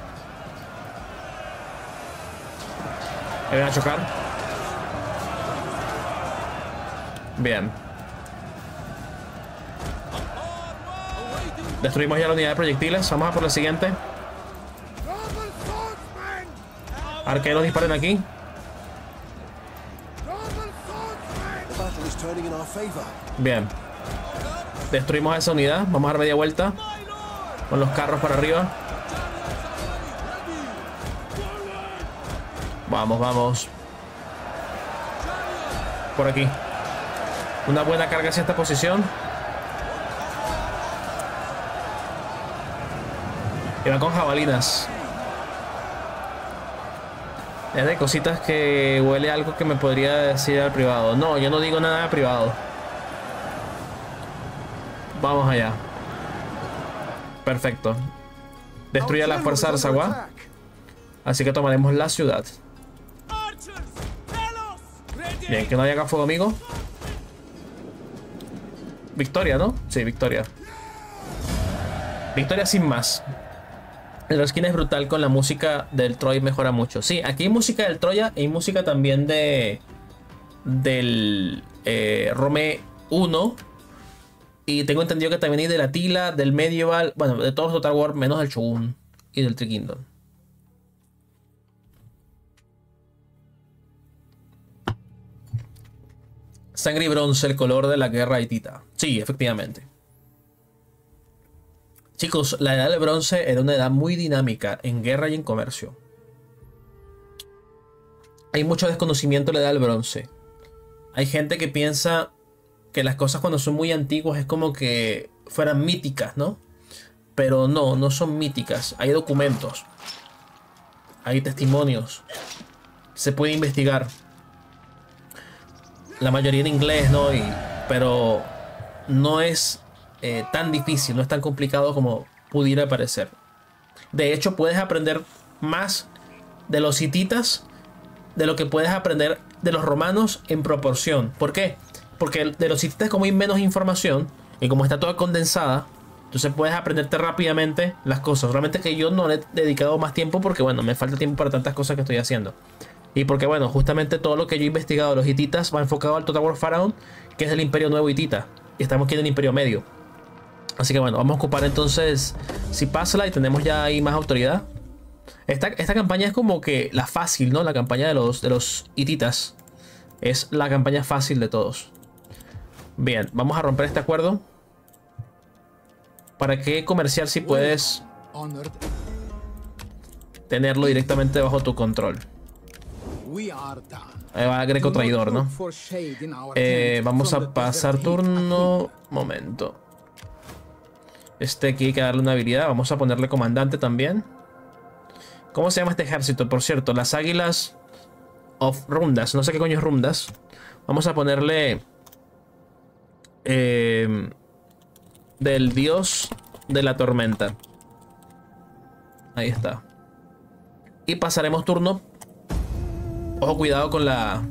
Me van a chocar. Bien. Destruimos ya la unidad de proyectiles. Vamos a por la siguiente. Arqueros, disparen aquí. Bien. Destruimos esa unidad. Vamos a dar media vuelta con los carros para arriba. Vamos, vamos. Por aquí. Una buena carga hacia esta posición. Y va con jabalinas. Es de cositas que huele algo que me podría decir al privado. No, yo no digo nada de privado. Vamos allá. Perfecto. Destruye a la fuerza de Arzawa. Así que tomaremos la ciudad. Bien, que no haya fuego, amigo. Victoria, ¿no? Sí, victoria. Victoria sin más. El skin es brutal con la música del Troy, mejora mucho. Sí, aquí hay música del Troya y hay música también de del eh, Rome uno. Y tengo entendido que también hay de la Tila, del Medieval, bueno, de todos los Total War, menos del Shogun y del Three Kingdom. Sangre y bronce, el color de la guerra hitita. Sí, efectivamente. Chicos, la edad del bronce era una edad muy dinámica en guerra y en comercio. Hay mucho desconocimiento de la edad del bronce. Hay gente que piensa que las cosas cuando son muy antiguas es como que fueran míticas, ¿no? Pero no, no son míticas. Hay documentos. Hay testimonios. Se puede investigar. La mayoría en inglés, ¿no? Y, pero no es eh, tan difícil, no es tan complicado como pudiera parecer. De hecho, puedes aprender más de los hititas de lo que puedes aprender de los romanos en proporción. ¿Por qué? Porque de los hititas, como hay menos información y como está toda condensada, entonces puedes aprenderte rápidamente las cosas. Realmente que yo no le he dedicado más tiempo porque, bueno, me falta tiempo para tantas cosas que estoy haciendo. Y porque, bueno, justamente todo lo que yo he investigado de los hititas va enfocado al Total War Pharaon, que es el Imperio Nuevo Hitita. Y estamos aquí en el Imperio Medio. Así que, bueno, vamos a ocupar entonces Sipasla y tenemos ya ahí más autoridad. Esta, esta campaña es como que la fácil, ¿no? La campaña de los, de los hititas. Es la campaña fácil de todos. Bien, vamos a romper este acuerdo. ¿Para qué comerciar si puedes tenerlo directamente bajo tu control? Ahí va Greco traidor, ¿no? Eh, vamos a pasar turno. Momento. Este aquí hay que darle una habilidad. Vamos a ponerle comandante también. ¿Cómo se llama este ejército? Por cierto, las águilas of Rundas. No sé qué coño es Rundas. Vamos a ponerle... Eh, del dios de la tormenta. Ahí está. Y pasaremos turno. Ojo, cuidado con la...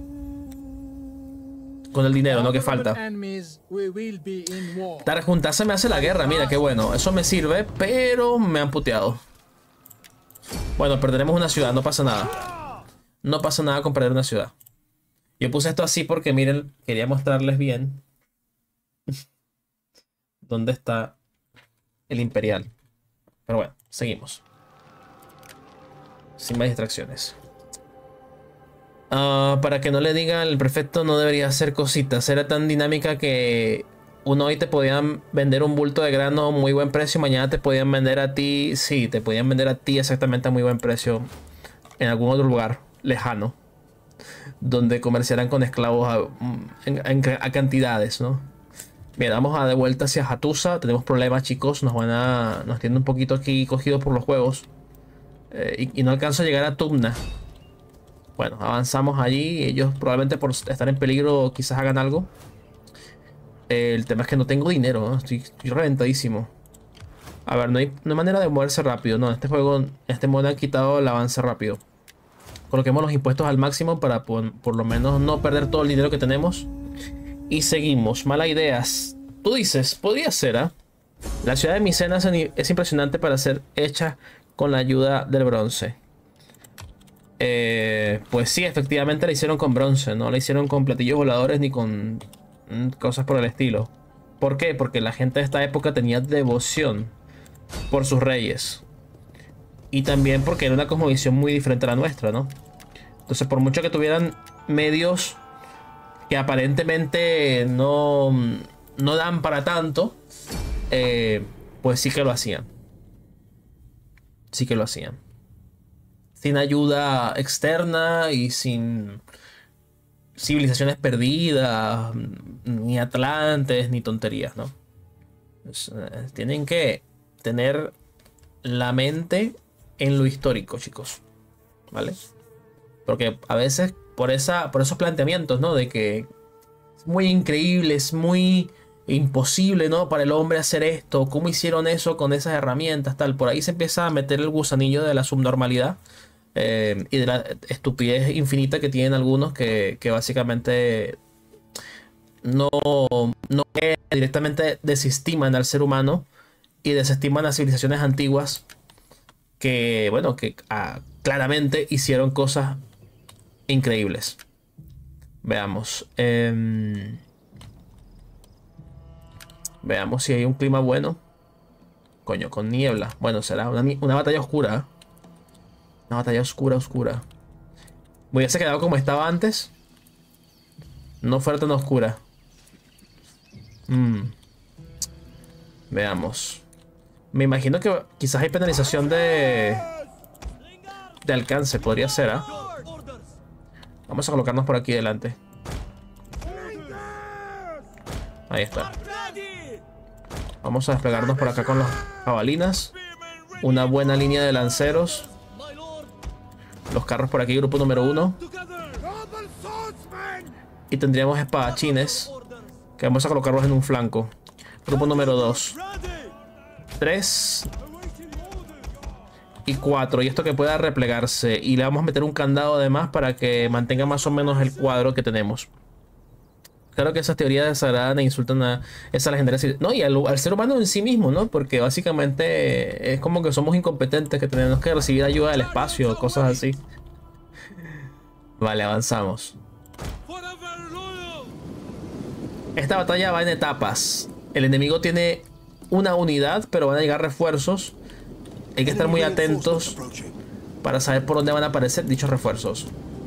Con el dinero, ¿no? Que falta. Tarjunta se me hace la guerra, mira, qué bueno. Eso me sirve, pero me han puteado. Bueno, perderemos una ciudad, no pasa nada. No pasa nada con perder una ciudad. Yo puse esto así porque, miren, quería mostrarles bien dónde está el Imperial. Pero bueno, seguimos. Sin más distracciones. Uh, para que no le diga el prefecto, no debería hacer cositas. Era tan dinámica que uno hoy te podían vender un bulto de grano a muy buen precio. Mañana te podían vender a ti. Sí, te podían vender a ti exactamente a muy buen precio. En algún otro lugar lejano. Donde comerciaran con esclavos a, en, en, a cantidades, ¿no? Bien, vamos a de vuelta hacia Hattusa. Tenemos problemas, chicos. Nos van a. Nos tienen un poquito aquí cogidos por los huevos. Eh, y, y no alcanzo a llegar a Tumna. Bueno, avanzamos allí. Ellos probablemente por estar en peligro quizás hagan algo. Eh, el tema es que no tengo dinero, ¿no? Estoy, estoy reventadísimo. A ver, no hay, no hay manera de moverse rápido. No, en este juego, en este modo han quitado el avance rápido. Coloquemos los impuestos al máximo para por, por lo menos no perder todo el dinero que tenemos. Y seguimos. Mala idea. Tú dices, podría ser, ¿ah? ¿eh? La ciudad de Micenas es impresionante para ser hecha con la ayuda del bronce. Eh, pues sí, efectivamente la hicieron con bronce, no la hicieron con platillos voladores ni con mm, cosas por el estilo. ¿Por qué? Porque la gente de esta época tenía devoción por sus reyes. Y también porque era una cosmovisión muy diferente a la nuestra, ¿no? Entonces, por mucho que tuvieran medios que aparentemente no, no dan para tanto, eh, pues sí que lo hacían. Sí que lo hacían. Sin ayuda externa y sin civilizaciones perdidas, ni atlantes, ni tonterías, ¿no? Pues, eh, tienen que tener la mente en lo histórico, chicos, ¿vale? Porque a veces por, esa, por esos planteamientos, ¿no? De que es muy increíble, es muy imposible, ¿no? Para el hombre hacer esto, ¿cómo hicieron eso con esas herramientas, tal? Por ahí se empieza a meter el gusanillo de la subnormalidad. Eh, y de la estupidez infinita que tienen algunos que, que básicamente no, no directamente desestiman al ser humano y desestiman a civilizaciones antiguas que, bueno, que ah, claramente hicieron cosas increíbles. Veamos. Eh, veamos si hay un clima bueno. Coño, con niebla. Bueno, será una, una batalla oscura, ¿eh? Una batalla oscura, oscura. Me hubiese quedado como estaba antes. No fuera tan oscura. Mm. Veamos. Me imagino que quizás hay penalización de... de alcance. Podría ser, ¿ah? ¿eh? Vamos a colocarnos por aquí delante. Ahí está. Vamos a desplegarnos por acá con las jabalinas. Una buena línea de lanceros. Los carros por aquí, grupo número uno. Y tendríamos espadachines que vamos a colocarlos en un flanco. Grupo número dos, tres y cuatro. Y esto que pueda replegarse. Y le vamos a meter un candado además para que mantenga más o menos el cuadro que tenemos. Claro que esas teorías desagradan e insultan a esa legendaria... No, y al, al ser humano en sí mismo, ¿no? Porque básicamente es como que somos incompetentes, que tenemos que recibir ayuda del espacio, cosas así. Vale, avanzamos. Esta batalla va en etapas. El enemigo tiene una unidad, pero van a llegar refuerzos. Hay que estar muy atentos para saber por dónde van a aparecer dichos refuerzos.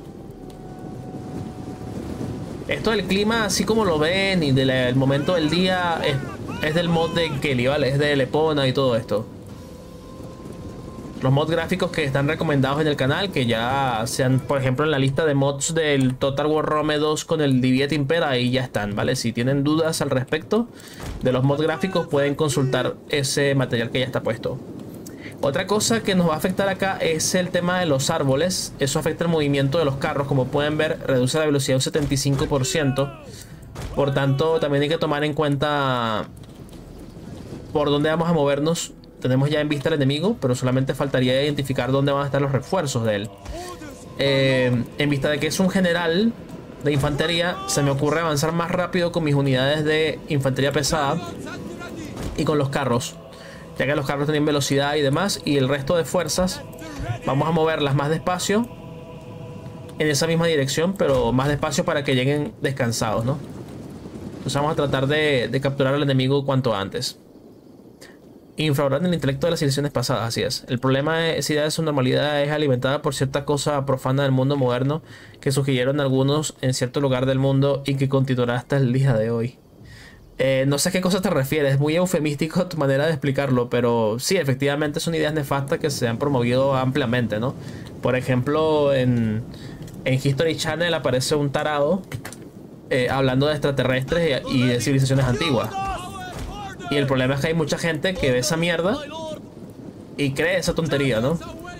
Esto del clima, así como lo ven, y del momento del día, es, es del mod de Kelly, ¿vale? Es de Lepona y todo esto. los mods gráficos que están recomendados en el canal, que ya sean, por ejemplo, en la lista de mods del Total War Rome dos con el Diviet Impera, ahí ya están, ¿vale? Si tienen dudas al respecto de los mods gráficos, pueden consultar ese material que ya está puesto. Otra cosa que nos va a afectar acá es el tema de los árboles. Eso afecta el movimiento de los carros. Como pueden ver, reduce la velocidad un setenta y cinco por ciento. Por tanto, también hay que tomar en cuenta por dónde vamos a movernos. Tenemos ya en vista el enemigo, pero solamente faltaría identificar dónde van a estar los refuerzos de él. Eh, en vista de que es un general de infantería, se me ocurre avanzar más rápido con mis unidades de infantería pesada y con los carros, ya que los carros tienen velocidad y demás, y el resto de fuerzas vamos a moverlas más despacio en esa misma dirección, pero más despacio para que lleguen descansados, ¿no? Entonces vamos a tratar de, de capturar al enemigo cuanto antes. Infravalorando el intelecto de las civilizaciones pasadas, así es. El problema es si de su normalidad es alimentada por cierta cosa profana del mundo moderno que sugirieron algunos en cierto lugar del mundo y que continuará hasta el día de hoy. Eh, no sé a qué cosa te refieres, es muy eufemístico tu manera de explicarlo, pero sí, efectivamente son ideas nefastas que se han promovido ampliamente, ¿no? Por ejemplo, en, en History Channel aparece un tarado eh, hablando de extraterrestres y, y de civilizaciones antiguas. Y el problema es que hay mucha gente que ve esa mierda y cree esa tontería, ¿no?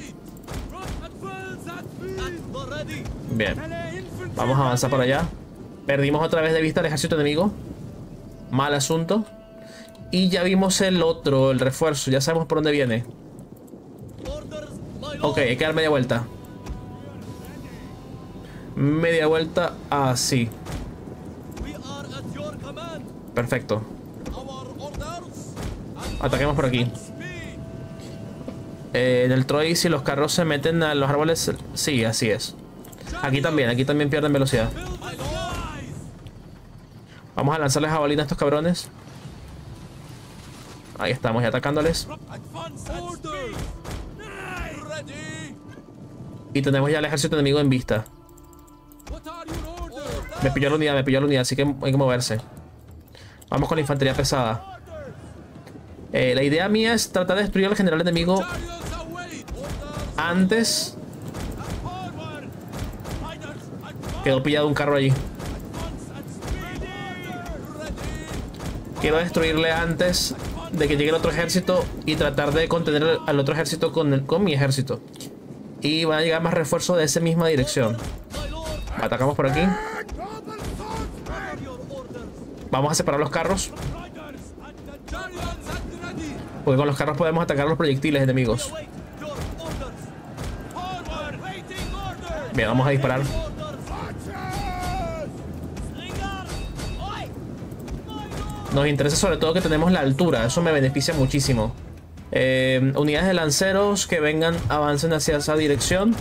Bien. Vamos a avanzar por allá. Perdimos otra vez de vista el ejército enemigo. Mal asunto. Y ya vimos el otro, el refuerzo. Ya sabemos por dónde viene. Ok, hay que dar media vuelta. Media vuelta así. Perfecto. Ataquemos por aquí. Eh, en el Troy, si los carros se meten a los árboles, sí, así es. Aquí también, aquí también pierden velocidad. Vamos a lanzarles jabalina a estos cabrones. Ahí estamos, ya atacándoles. Y tenemos ya el ejército enemigo en vista. Me pilló la unidad, me pilló la unidad, así que hay que moverse. Vamos con la infantería pesada. Eh, la idea mía es tratar de destruir al general enemigo antes. Quedó pillado un carro allí. Quiero destruirle antes de que llegue el otro ejército y tratar de contener al otro ejército con, el, con mi ejército. Y van a llegar más refuerzos de esa misma dirección. Atacamos por aquí. Vamos a separar los carros, porque con los carros podemos atacar los proyectiles enemigos. Bien, vamos a disparar. Nos interesa sobre todo que tenemos la altura. Eso me beneficia muchísimo. Eh, unidades de lanceros que vengan, avancen hacia esa dirección.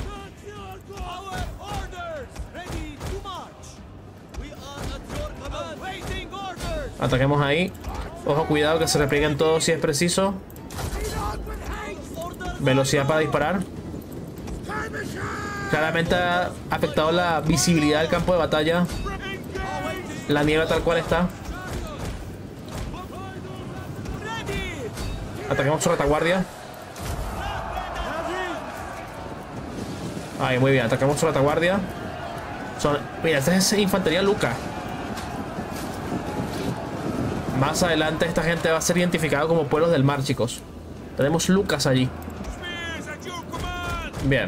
Ataquemos ahí. Ojo, cuidado que se replieguen todos si es preciso. Velocidad para disparar. Claramente ha afectado la visibilidad del campo de batalla. La niebla tal cual está. Ataquemos su retaguardia. Ahí, muy bien, atacamos su retaguardia. Son... Mira, esta es infantería Luca. Más adelante esta gente va a ser identificada como pueblos del mar, chicos. Tenemos Lucas allí. Bien.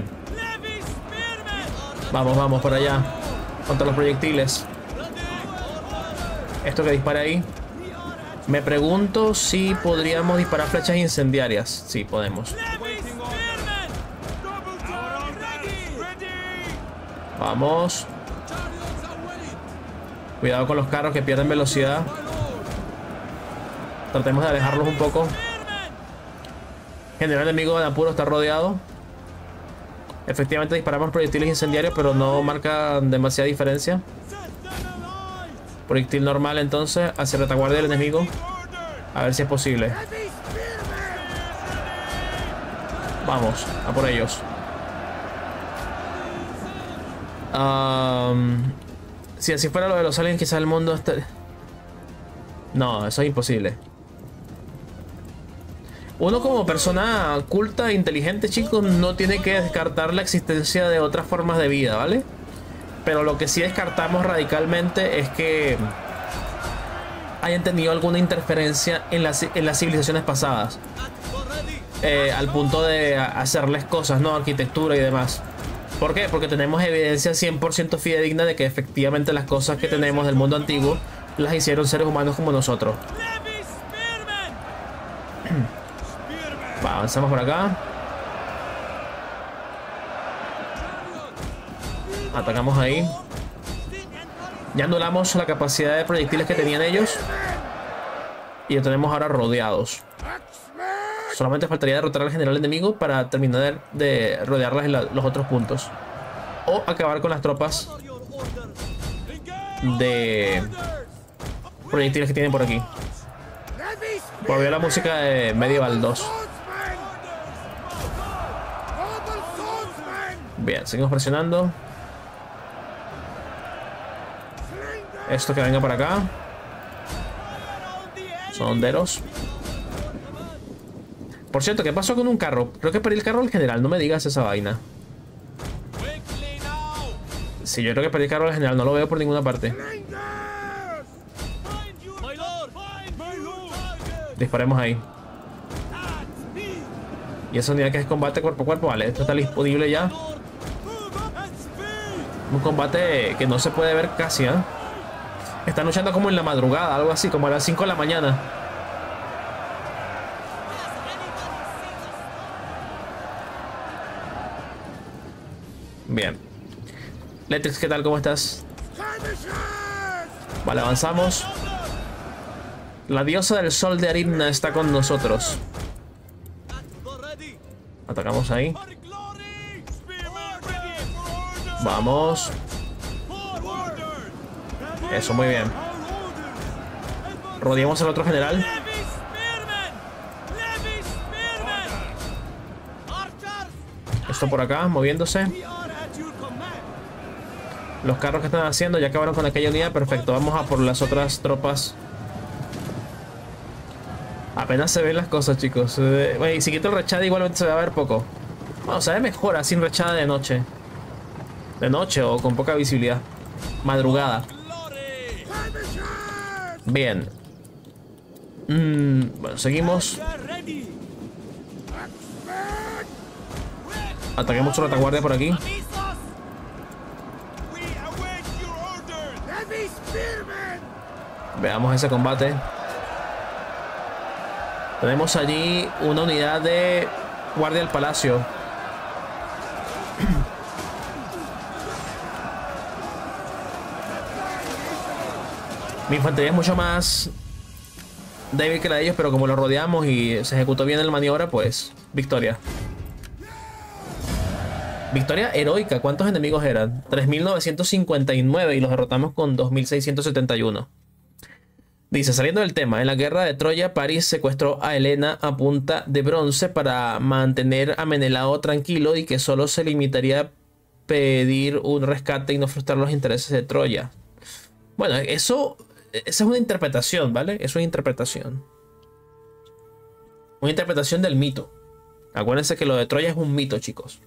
Vamos, vamos, por allá. Contra los proyectiles. Esto que dispara ahí. Me pregunto si podríamos disparar flechas incendiarias. Sí, podemos. Vamos. Cuidado con los carros que pierden velocidad. Tratemos de alejarlos un poco. General enemigo de apuro está rodeado. Efectivamente disparamos proyectiles incendiarios, pero no marca demasiada diferencia. Proyectil normal entonces hacia retaguardia del enemigo. A ver si es posible. Vamos, a por ellos. Um, si así fuera lo de los aliens, quizás el mundo esté... No, eso es imposible. Uno como persona culta e inteligente, chicos, no tiene que descartar la existencia de otras formas de vida, ¿vale? Pero lo que sí descartamos radicalmente es que hayan tenido alguna interferencia en las, en las civilizaciones pasadas. Eh, al punto de hacerles cosas, ¿no? Arquitectura y demás. ¿Por qué? Porque tenemos evidencia cien por ciento fidedigna de que efectivamente las cosas que tenemos del mundo antiguo las hicieron seres humanos como nosotros. Va, avanzamos por acá. Atacamos ahí. Ya anulamos la capacidad de proyectiles que tenían ellos. Y lo tenemos ahora rodeados. Solamente faltaría derrotar al general enemigo para terminar de rodearlas en la, los otros puntos. O acabar con las tropas de proyectiles que tienen por aquí. Volvió la música de Medieval dos. Bien, seguimos presionando. Esto que venga por acá. Son honderos. Por cierto, ¿qué pasó con un carro? Creo que perdí el carro del general. No me digas esa vaina. Sí, yo creo que perdí el carro del general. No lo veo por ninguna parte. Disparemos ahí. Y esa unidad que es combate cuerpo a cuerpo. Vale, esto está disponible ya. Un combate que no se puede ver casi, ¿eh? Están luchando como en la madrugada, algo así, como a las cinco de la mañana. Bien. Letrix, ¿qué tal? ¿Cómo estás? Vale, avanzamos. La diosa del sol de Arimna está con nosotros. Atacamos ahí. Vamos. Eso, muy bien. Rodeamos al otro general. Esto por acá, moviéndose. Los carros que están haciendo ya acabaron con aquella unidad. Perfecto, vamos a por las otras tropas. Apenas se ven las cosas, chicos. Y si quito el rechade igualmente se va a ver poco. Bueno, se ve mejor sin rechade de noche. De noche o con poca visibilidad. Madrugada. Bien. Mm, bueno, seguimos. Ataquemos su retaguardia por aquí. Veamos ese combate. Tenemos allí una unidad de guardia del palacio. Mi infantería es mucho más débil que la de ellos, pero como lo rodeamos y se ejecutó bien la maniobra, pues victoria. Victoria heroica. ¿Cuántos enemigos eran? tres mil novecientos cincuenta y nueve y los derrotamos con dos mil seiscientos setenta y uno. Dice, saliendo del tema, en la guerra de Troya, París secuestró a Helena a punta de bronce para mantener a Menelao tranquilo y que solo se limitaría a pedir un rescate y no frustrar los intereses de Troya. Bueno, eso, esa es una interpretación, ¿vale? Es una interpretación. Una interpretación del mito. Acuérdense que lo de Troya es un mito, chicos.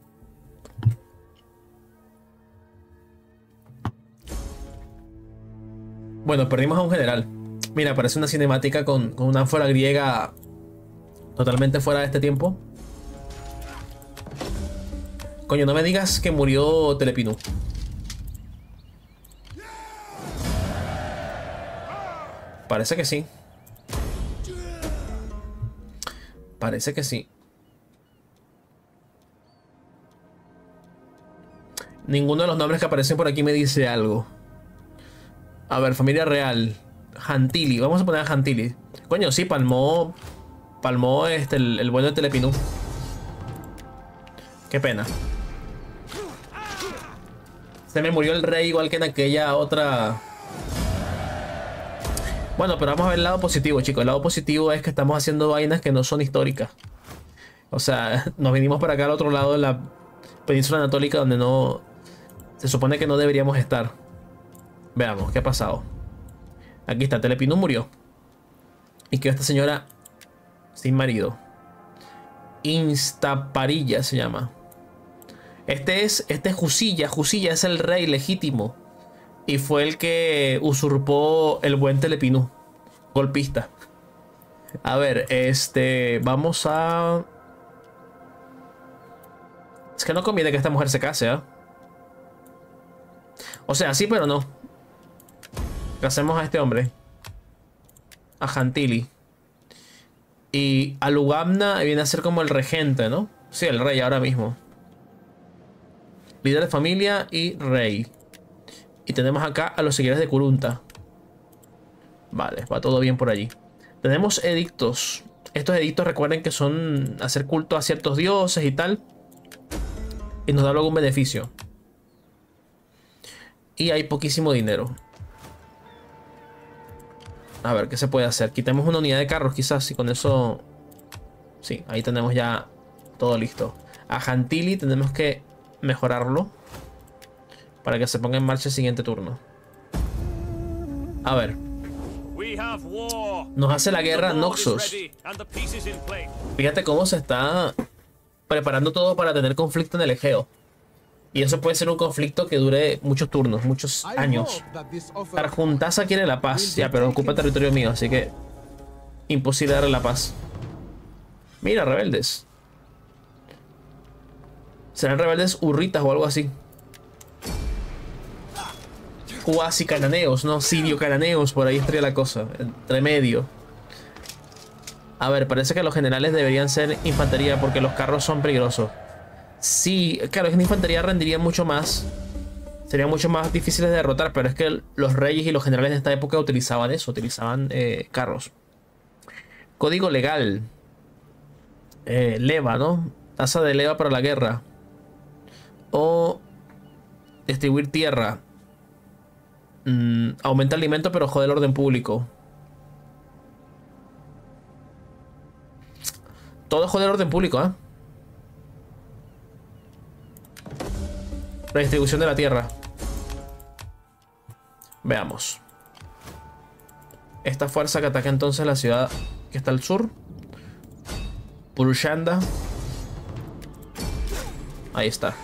Bueno, perdimos a un general. Mira, parece una cinemática con, con una ánfora griega totalmente fuera de este tiempo. Coño, no me digas que murió Telepinu. Parece que sí. Parece que sí. Ninguno de los nombres que aparecen por aquí me dice algo. A ver, familia real. Jantili, vamos a poner a Jantili. Coño, sí, palmó. Palmó este, el, el bueno de Telepinu. Qué pena. Se me murió el rey igual que en aquella otra. Bueno, pero vamos a ver el lado positivo, chicos. El lado positivo es que estamos haciendo vainas que no son históricas. O sea, nos vinimos para acá al otro lado de la península anatólica donde no. Se supone que no deberíamos estar. Veamos, ¿qué ha pasado? Aquí está, Telepinu murió. Y quedó esta señora sin marido. Instaparilla se llama. Este es, este es Jusilla. Jusilla es el rey legítimo. Y fue el que usurpó el buen Telepinú. Golpista. A ver, este... Vamos a... Es que no conviene que esta mujer se case, ¿eh? O sea, sí, pero no. Casemos a este hombre. A Jantili. Y a Lugamna viene a ser como el regente, ¿no? Sí, el rey ahora mismo. Líder de familia y rey. Y tenemos acá a los seguidores de Kurunta. Vale, va todo bien por allí. Tenemos edictos. Estos edictos recuerden que son hacer culto a ciertos dioses y tal. Y nos da algún beneficio. Y hay poquísimo dinero. A ver, ¿qué se puede hacer? Quitemos una unidad de carros quizás y con eso... Sí, ahí tenemos ya todo listo. A Jantili tenemos que mejorarlo para que se ponga en marcha el siguiente turno. A ver. Nos hace la guerra Noxus. Fíjate cómo se está preparando todo para tener conflicto en el Egeo. Y eso puede ser un conflicto que dure muchos turnos, muchos años. Tarjuntasa quiere la paz, ya, pero ocupa territorio mío, así que imposible darle la paz. Mira, rebeldes. Serán rebeldes hurritas o algo así. Cuasi cananeos, ¿no? Sirio cananeos, por ahí estaría la cosa. Entre medio. A ver, parece que los generales deberían ser infantería porque los carros son peligrosos. Sí, claro, es que la infantería rendiría mucho más. Serían mucho más difíciles de derrotar, pero es que los reyes y los generales de esta época utilizaban eso, utilizaban eh, carros. Código legal. Eh, leva, ¿no? Tasa de leva para la guerra. O distribuir tierra. Mm, aumenta el alimento, pero jode el orden público. Todo jode el orden público, ¿eh? La distribución de la tierra. Veamos. Esta fuerza que ataca entonces la ciudad que está al sur. Purushanda. Ahí está.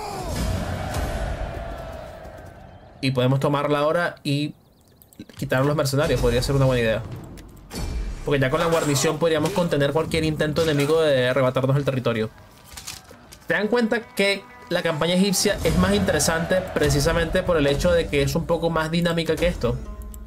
Y podemos tomarla ahora y quitar a los mercenarios. Podría ser una buena idea. Porque ya con la guarnición podríamos contener cualquier intento enemigo de arrebatarnos el territorio. ¿Se dan cuenta que la campaña egipcia es más interesante precisamente por el hecho de que es un poco más dinámica que esto?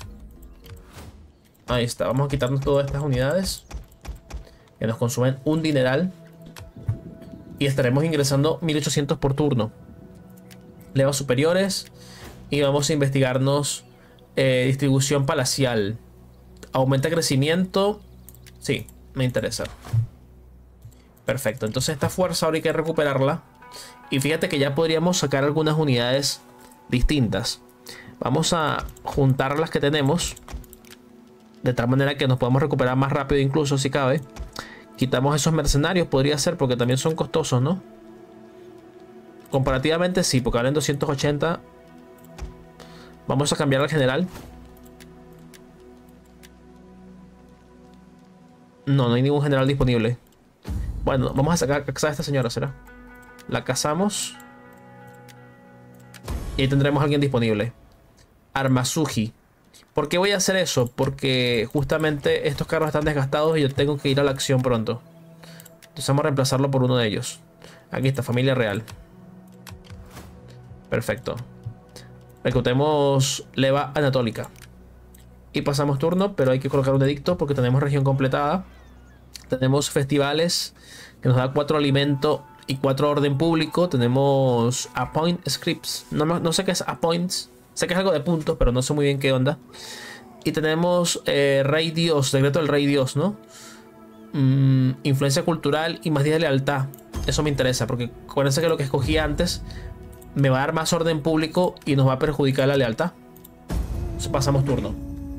Ahí está, vamos a quitarnos todas estas unidades que nos consumen un dineral. Y estaremos ingresando mil ochocientos por turno. Levas superiores. Y vamos a investigarnos eh, distribución palacial. Aumenta crecimiento. Sí, me interesa. Perfecto, entonces esta fuerza ahora hay que recuperarla. Y fíjate que ya podríamos sacar algunas unidades distintas. Vamos a juntar las que tenemos. De tal manera que nos podamos recuperar más rápido incluso si cabe. Quitamos esos mercenarios, podría ser, porque también son costosos, ¿no? Comparativamente sí, porque valen doscientos ochenta. Vamos a cambiar al general. No, no hay ningún general disponible. Bueno, vamos a sacar a esta señora, ¿será? La cazamos. Y ahí tendremos a alguien disponible. Armasuji. ¿Por qué voy a hacer eso? Porque justamente estos carros están desgastados y yo tengo que ir a la acción pronto. Entonces vamos a reemplazarlo por uno de ellos. Aquí está, familia real. Perfecto. Reclutemos leva anatólica. Y pasamos turno, pero hay que colocar un edicto porque tenemos región completada. Tenemos festivales que nos da cuatro alimento y cuatro orden público. Tenemos appoint scripts. No, no sé qué es appoints. Sé que es algo de puntos, pero no sé muy bien qué onda. Y tenemos eh, Rey Dios, decreto del Rey Dios, ¿no? Mm, influencia cultural y más días de lealtad. Eso me interesa, porque acuérdense que lo que escogí antes me va a dar más orden público y nos va a perjudicar la lealtad. Entonces pasamos turno.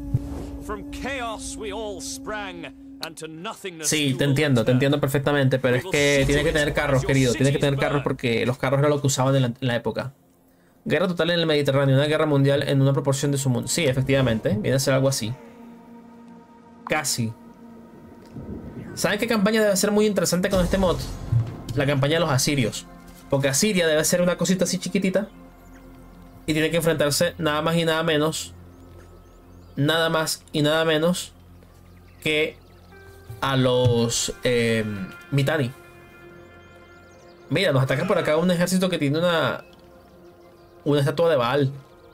Sí, te entiendo, te entiendo perfectamente, pero es que tiene que tener carros, querido. Tiene que tener carros porque los carros era lo que usaban en la, en la época. Guerra total en el Mediterráneo, una guerra mundial en una proporción de su mundo. Sí, efectivamente, viene a ser algo así. Casi. ¿Saben qué campaña debe ser muy interesante con este mod? La campaña de los asirios. Porque Asiria debe ser una cosita así chiquitita. Y tiene que enfrentarse nada más y nada menos. Nada más y nada menos que a los eh, Mitanni. Mira, nos ataca por acá un ejército que tiene una una estatua de Baal.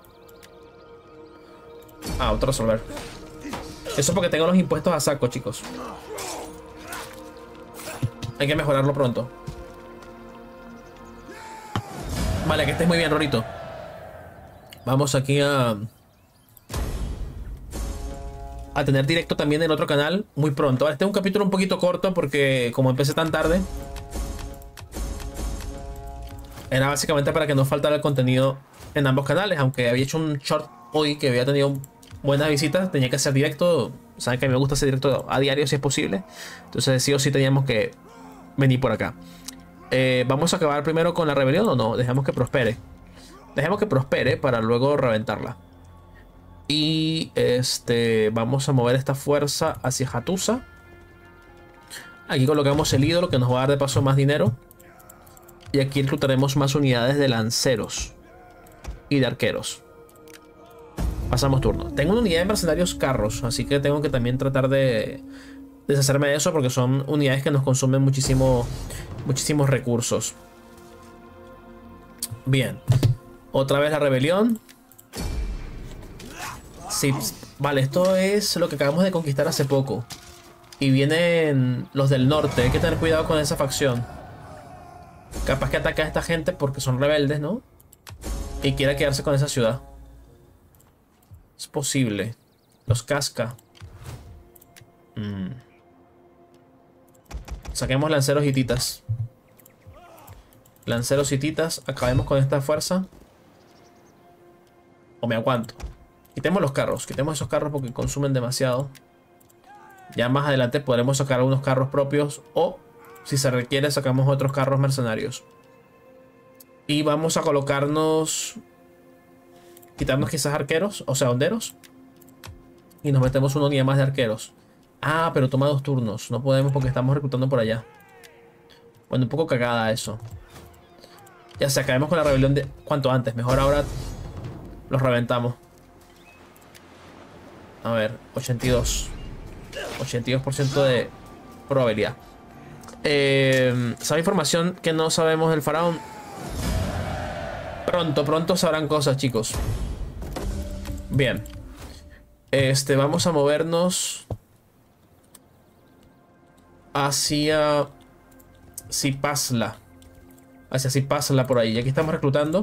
Ah, otro resolver. Eso porque tengo los impuestos a saco, chicos. Hay que mejorarlo pronto. Vale, que estés muy bien, Rorito. Vamos aquí a a tener directo también en otro canal muy pronto. Este es un capítulo un poquito corto porque como empecé tan tarde, era básicamente para que no faltara el contenido en ambos canales. Aunque había hecho un short hoy que había tenido buenas visitas, tenía que hacer directo. Saben que a mí me gusta hacer directo a diario si es posible. Entonces sí o sí teníamos que venir por acá. Eh, ¿Vamos a acabar primero con la rebelión o no? Dejemos que prospere. Dejemos que prospere para luego reventarla. Y este vamos a mover esta fuerza hacia Hattusa. Aquí colocamos el ídolo que nos va a dar de paso más dinero. Y aquí reclutaremos más unidades de lanceros y de arqueros. Pasamos turno. Tengo una unidad de mercenarios carros, así que tengo que también tratar de deshacerme de eso porque son unidades que nos consumen muchísimo, muchísimos recursos. Bien. Otra vez la rebelión. Sí, vale, esto es lo que acabamos de conquistar hace poco. Y vienen los del norte. Hay que tener cuidado con esa facción. Capaz que ataque a esta gente porque son rebeldes, ¿no? Y quiera quedarse con esa ciudad. Es posible. Los casca. Mm. Saquemos lanceros hititas. Lanceros hititas. Acabemos con esta fuerza. O me aguanto. Quitemos los carros. Quitemos esos carros porque consumen demasiado. Ya más adelante podremos sacar algunos carros propios. O si se requiere sacamos otros carros mercenarios. Y vamos a colocarnos... Quitarnos quizás arqueros. O sea, honderos. Y nos metemos una unidad más de arqueros. Ah, pero toma dos turnos. No podemos porque estamos reclutando por allá. Bueno, un poco cagada eso. Ya se acabemos con la rebelión de... Cuanto antes. Mejor ahora los reventamos. A ver, ochenta y dos. ochenta y dos por ciento de probabilidad. Eh, ¿Sabe información que no sabemos del faraón? Pronto, pronto sabrán cosas, chicos. Bien. Este, vamos a movernos hacia Sipasla. Hacia Sipasla por ahí. Y aquí estamos reclutando.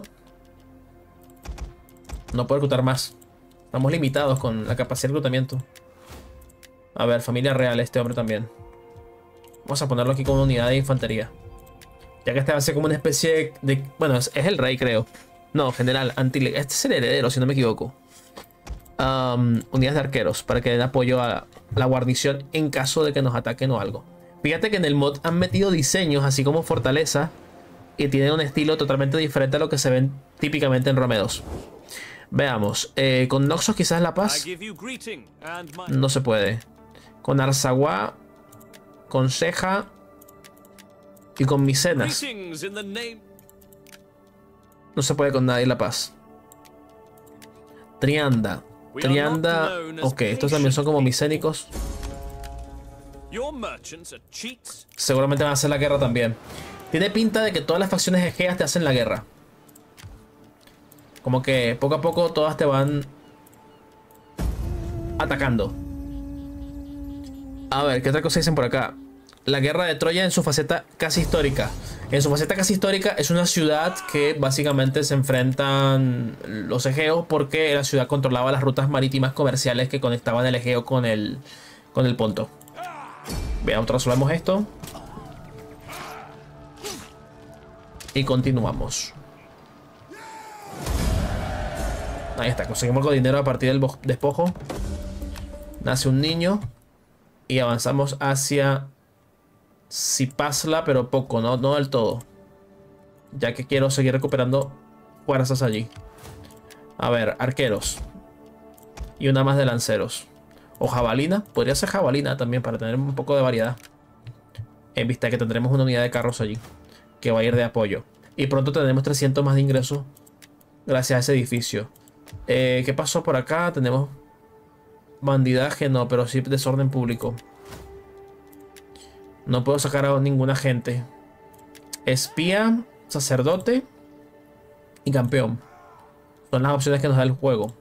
No puedo reclutar más. Estamos limitados con la capacidad de reclutamiento. A ver, familia real, este hombre también. Vamos a ponerlo aquí como una unidad de infantería. Ya que este va a ser como una especie de... Bueno, es, es el rey, creo. No, general, Antile. Este es el heredero, si no me equivoco. Um, unidades de arqueros, para que den apoyo a la guarnición en caso de que nos ataquen o algo. Fíjate que en el mod han metido diseños, así como fortaleza, y tienen un estilo totalmente diferente a lo que se ven típicamente en Rome dos. Veamos, eh, con Noxos quizás la paz no se puede. Con Arzawa, con Ceja y con Micenas no se puede con nadie la paz. Trianda, Trianda, ok, estos también son como micénicos. Seguramente van a hacer la guerra también. Tiene pinta de que todas las facciones egeas te hacen la guerra. Como que poco a poco todas te van atacando. A ver, ¿qué otra cosa dicen por acá? La guerra de Troya en su faceta casi histórica. En su faceta casi histórica es una ciudad que básicamente se enfrentan los egeos porque la ciudad controlaba las rutas marítimas comerciales que conectaban el Egeo con el, con el Ponto. Veamos, resolvemos esto. Y continuamos. Ahí está, conseguimos algo de dinero a partir del despojo. Nace un niño. Y avanzamos hacia Sipasla, pero poco, no, no del todo. Ya que quiero seguir recuperando fuerzas allí. A ver, arqueros. Y una más de lanceros. O jabalina, podría ser jabalina también para tener un poco de variedad. En vista de que tendremos una unidad de carros allí que va a ir de apoyo. Y pronto tendremos trescientos más de ingresos gracias a ese edificio. Eh, ¿Qué pasó por acá? Tenemos bandidaje, no, pero sí desorden público. No puedo sacar a ninguna gente. Espía, sacerdote y campeón. Son las opciones que nos da el juego.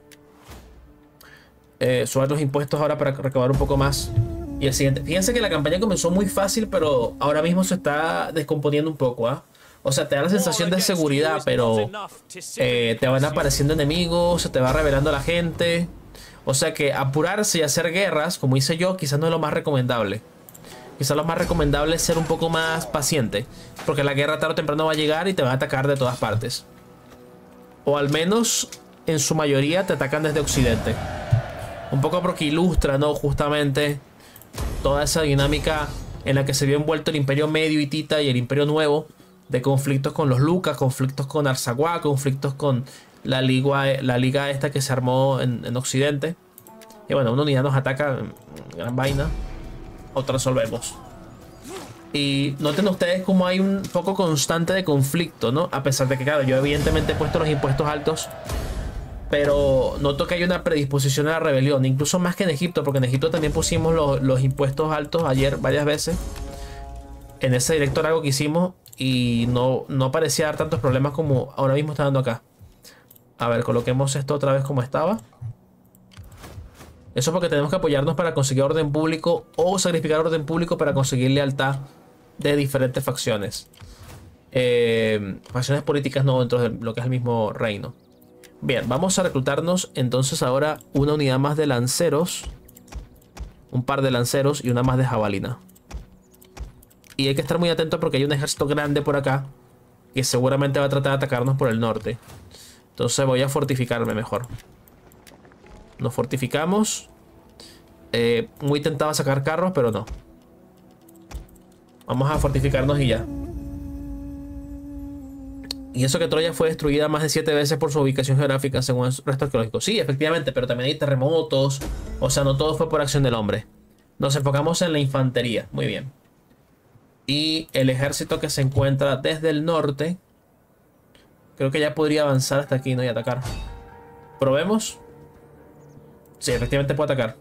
Eh, subir los impuestos ahora para recaudar un poco más. Y el siguiente. Fíjense que la campaña comenzó muy fácil, pero ahora mismo se está descomponiendo un poco, ¿ah? ¿eh? O sea, te da la sensación de seguridad, pero eh, te van apareciendo enemigos, se te va revelando la gente. O sea que apurarse y hacer guerras, como hice yo, quizás no es lo más recomendable. Quizás lo más recomendable es ser un poco más paciente, porque la guerra tarde o temprano va a llegar y te van a atacar de todas partes. O al menos, en su mayoría, te atacan desde Occidente. Un poco porque ilustra, ¿no? Justamente toda esa dinámica en la que se vio envuelto el Imperio Medio Hitita y el Imperio Nuevo, de conflictos con los Lucas, conflictos con Arzawa, conflictos con la liga, la liga esta que se armó en, en Occidente. Y bueno, una unidad nos ataca, gran vaina, otra resolvemos. Y noten ustedes cómo hay un poco constante de conflicto, ¿no? A pesar de que, claro, yo evidentemente he puesto los impuestos altos, pero noto que hay una predisposición a la rebelión, incluso más que en Egipto, porque en Egipto también pusimos los, los impuestos altos ayer varias veces. En ese director algo que hicimos y no, no parecía dar tantos problemas como ahora mismo está dando acá. A ver, coloquemos esto otra vez como estaba. Eso es porque tenemos que apoyarnos para conseguir orden público o sacrificar orden público para conseguir lealtad de diferentes facciones. Eh, facciones políticas no dentro de lo que es el mismo reino. Bien, vamos a reclutarnos entonces ahora una unidad más de lanceros. Un par de lanceros y una más de jabalina. Y hay que estar muy atento porque hay un ejército grande por acá que seguramente va a tratar de atacarnos por el norte. Entonces voy a fortificarme mejor. Nos fortificamos. Eh, muy tentado a sacar carros, pero no. Vamos a fortificarnos y ya. Y eso que Troya fue destruida más de siete veces por su ubicación geográfica según el resto arqueológico. Sí, efectivamente, pero también hay terremotos. O sea, no todo fue por acción del hombre. Nos enfocamos en la infantería. Muy bien. Y el ejército que se encuentra desde el norte, creo que ya podría avanzar hasta aquí, ¿no? Y atacar. ¿Probemos? Sí, efectivamente puede atacar.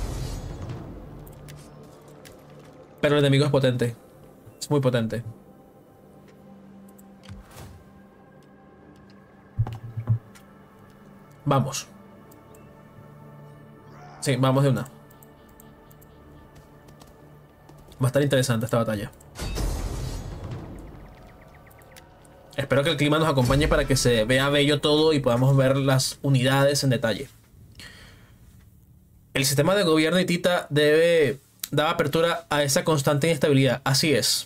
Pero el enemigo es potente. Es muy potente. Vamos. Sí, vamos de una. Va a estar interesante esta batalla. Espero que el clima nos acompañe para que se vea bello todo y podamos ver las unidades en detalle. El sistema de gobierno hitita debe dar apertura a esa constante inestabilidad. Así es.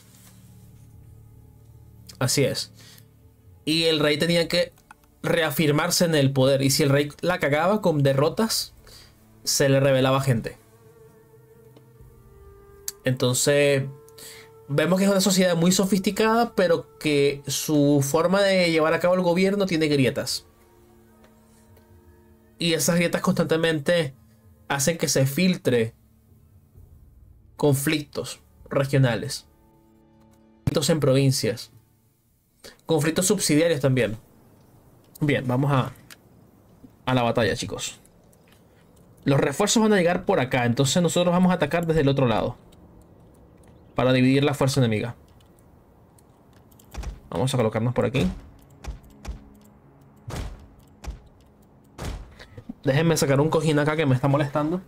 Así es. Y el rey tenía que reafirmarse en el poder. Y si el rey la cagaba con derrotas, se le revelaba gente. Entonces, vemos que es una sociedad muy sofisticada, pero que su forma de llevar a cabo el gobierno tiene grietas. Y esas grietas constantemente hacen que se filtre conflictos regionales, conflictos en provincias, conflictos subsidiarios también. Bien, vamos a, a la batalla, chicos. Los refuerzos van a llegar por acá, entonces nosotros vamos a atacar desde el otro lado para dividir la fuerza enemiga. Vamos a colocarnos por aquí. Déjenme sacar un cojín acá que me está molestando.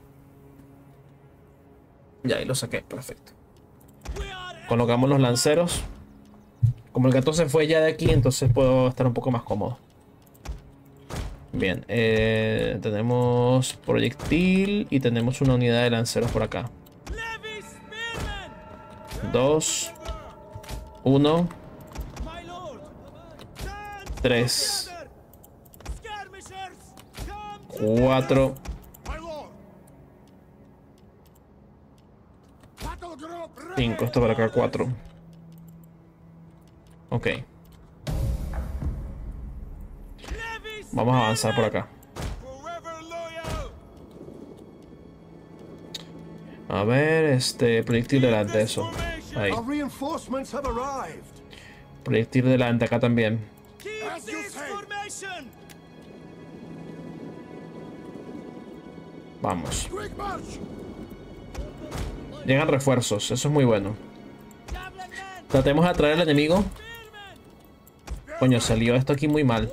Ya, ahí lo saqué, perfecto. Colocamos los lanceros. Como el gato se fue ya de aquí, entonces puedo estar un poco más cómodo. Bien, eh, tenemos proyectil y tenemos una unidad de lanceros por acá. Dos, uno, tres, cuatro, cinco. Esto para acá, cuatro. Ok. Vamos a avanzar por acá. A ver, este proyectil delante, eso. Ahí. Our reinforcements have arrived. Proyectil delante, acá también. As you say. Vamos. Quick march. Llegan refuerzos, eso es muy bueno. Tratemos de atraer al enemigo. Coño, salió esto aquí muy mal.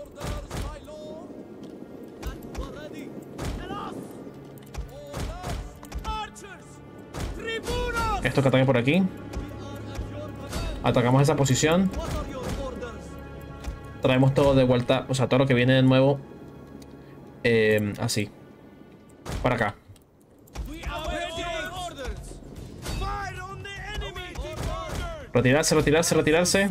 Esto que ataque por aquí. Atacamos esa posición. Traemos todo de vuelta, o sea, todo lo que viene de nuevo. Eh, así. Para acá. Retirarse, retirarse, retirarse.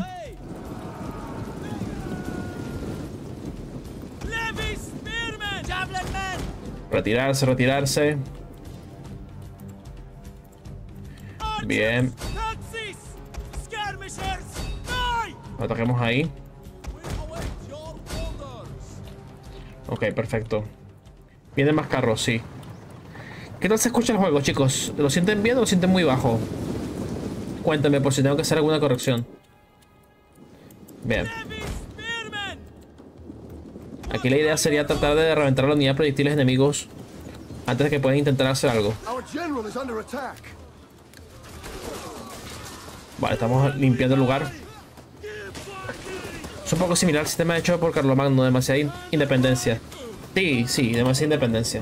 Retirarse, retirarse. Bien. Ataquemos ahí. Ok, perfecto. Vienen más carros, sí. ¿Qué tal se escucha el juego, chicos? ¿Lo sienten bien o lo sienten muy bajo? Cuéntame por si tengo que hacer alguna corrección. Bien. Aquí la idea sería tratar de reventar la unidad de proyectiles enemigos antes de que puedan intentar hacer algo. Vale, estamos limpiando el lugar. Es un poco similar al sistema hecho por Carlomagno, demasiada in independencia. Sí, sí, demasiada independencia.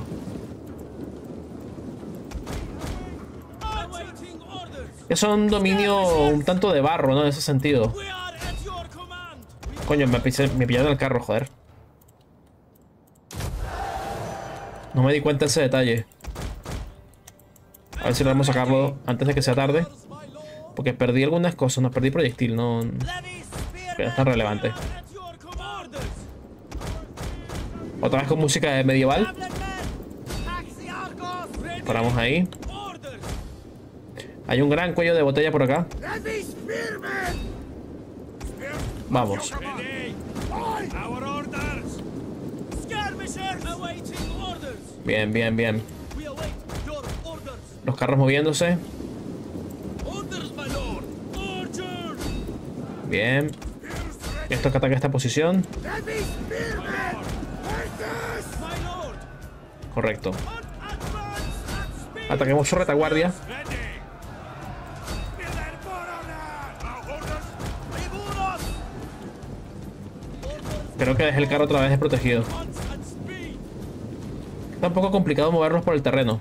Es un dominio un tanto de barro, ¿no? En ese sentido. Coño, me, pisé, me pillaron el carro, joder. No me di cuenta de ese detalle. A ver si logramos sacarlo antes de que sea tarde. Porque perdí algunas cosas, no perdí proyectil, no... Que no es tan relevante. Otra vez con música medieval. Paramos ahí. Hay un gran cuello de botella por acá. Vamos. Bien, bien, bien. Los carros moviéndose. Bien. Esto que ataca esta posición. Correcto. Ataquemos su retaguardia. Creo que dejé el carro otra vez desprotegido. Está un poco complicado moverlos por el terreno.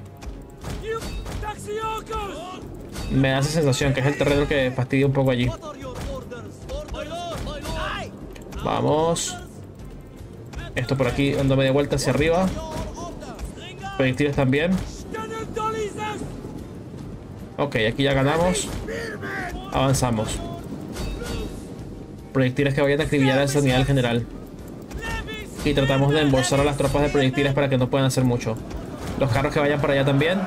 Me da esa sensación que es el terreno que fastidia un poco allí. Vamos. Esto por aquí, dando media vuelta hacia arriba. Proyectiles también. Ok, aquí ya ganamos. Avanzamos. Proyectiles que vayan a acribillar a esa unidad del general. Y tratamos de embolsar a las tropas de proyectiles para que no puedan hacer mucho. Los carros que vayan para allá también.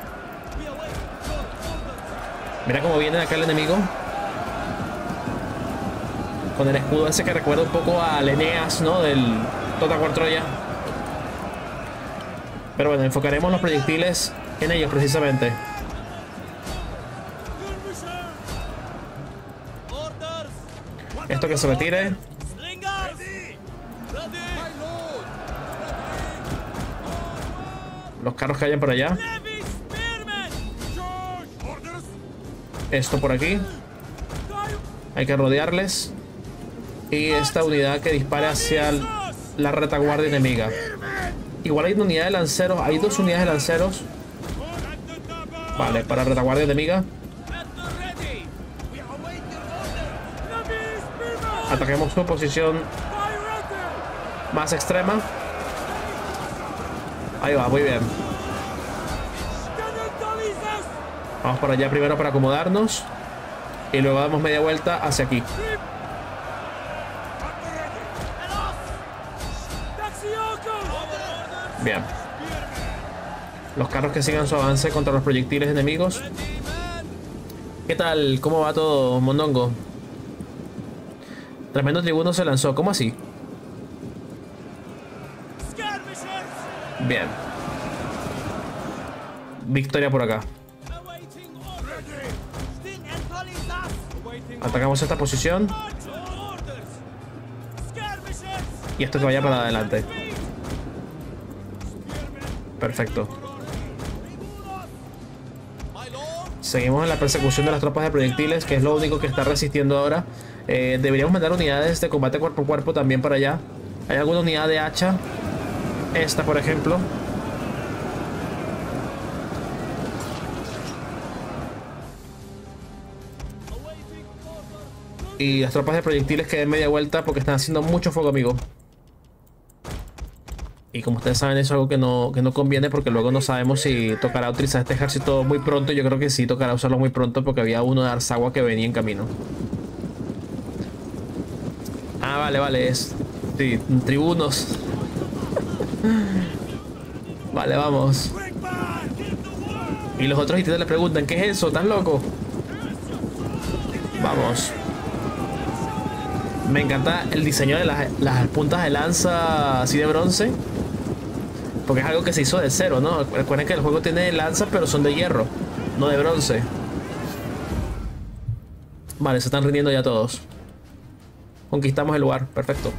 Mira cómo viene acá el enemigo. Con el escudo ese que recuerda un poco al Eneas, ¿no? Del Total War Troya. Pero bueno, enfocaremos los proyectiles en ellos precisamente. Esto que se retire. Los carros que hayan por allá. Esto por aquí. Hay que rodearles. Y esta unidad que dispara hacia la retaguardia enemiga. Igual hay una unidad de lanceros. Hay dos unidades de lanceros. Vale, para retaguardia enemiga. Ataquemos su posición más extrema. Ahí va, muy bien. Vamos para allá primero para acomodarnos. Y luego damos media vuelta hacia aquí. Bien. Los carros que sigan su avance contra los proyectiles enemigos. ¿Qué tal? ¿Cómo va todo, Mondongo? Tremendo tribuno se lanzó. ¿Cómo así? Bien. Victoria por acá. Atacamos esta posición. Y esto que vaya para adelante. Perfecto. Seguimos en la persecución de las tropas de proyectiles, que es lo único que está resistiendo ahora. Eh, deberíamos mandar unidades de combate cuerpo a cuerpo también para allá. ¿Hay alguna unidad de hacha? Esta, por ejemplo. Y las tropas de proyectiles que den media vuelta porque están haciendo mucho fuego, amigo. Y como ustedes saben, eso es algo que no, que no conviene porque luego no sabemos si tocará utilizar este ejército muy pronto. Yo creo que sí tocará usarlo muy pronto porque había uno de Arzawa que venía en camino. Ah, vale, vale, es... Sí, tribunos. Vale, vamos. Y los otros hititas le preguntan, ¿qué es eso? ¿Estás loco? Vamos. Me encanta el diseño de las, las puntas de lanza así de bronce. Porque es algo que se hizo de cero, ¿no? Recuerden que el juego tiene lanzas, pero son de hierro, no de bronce. Vale, se están rindiendo ya todos. Conquistamos el lugar, perfecto.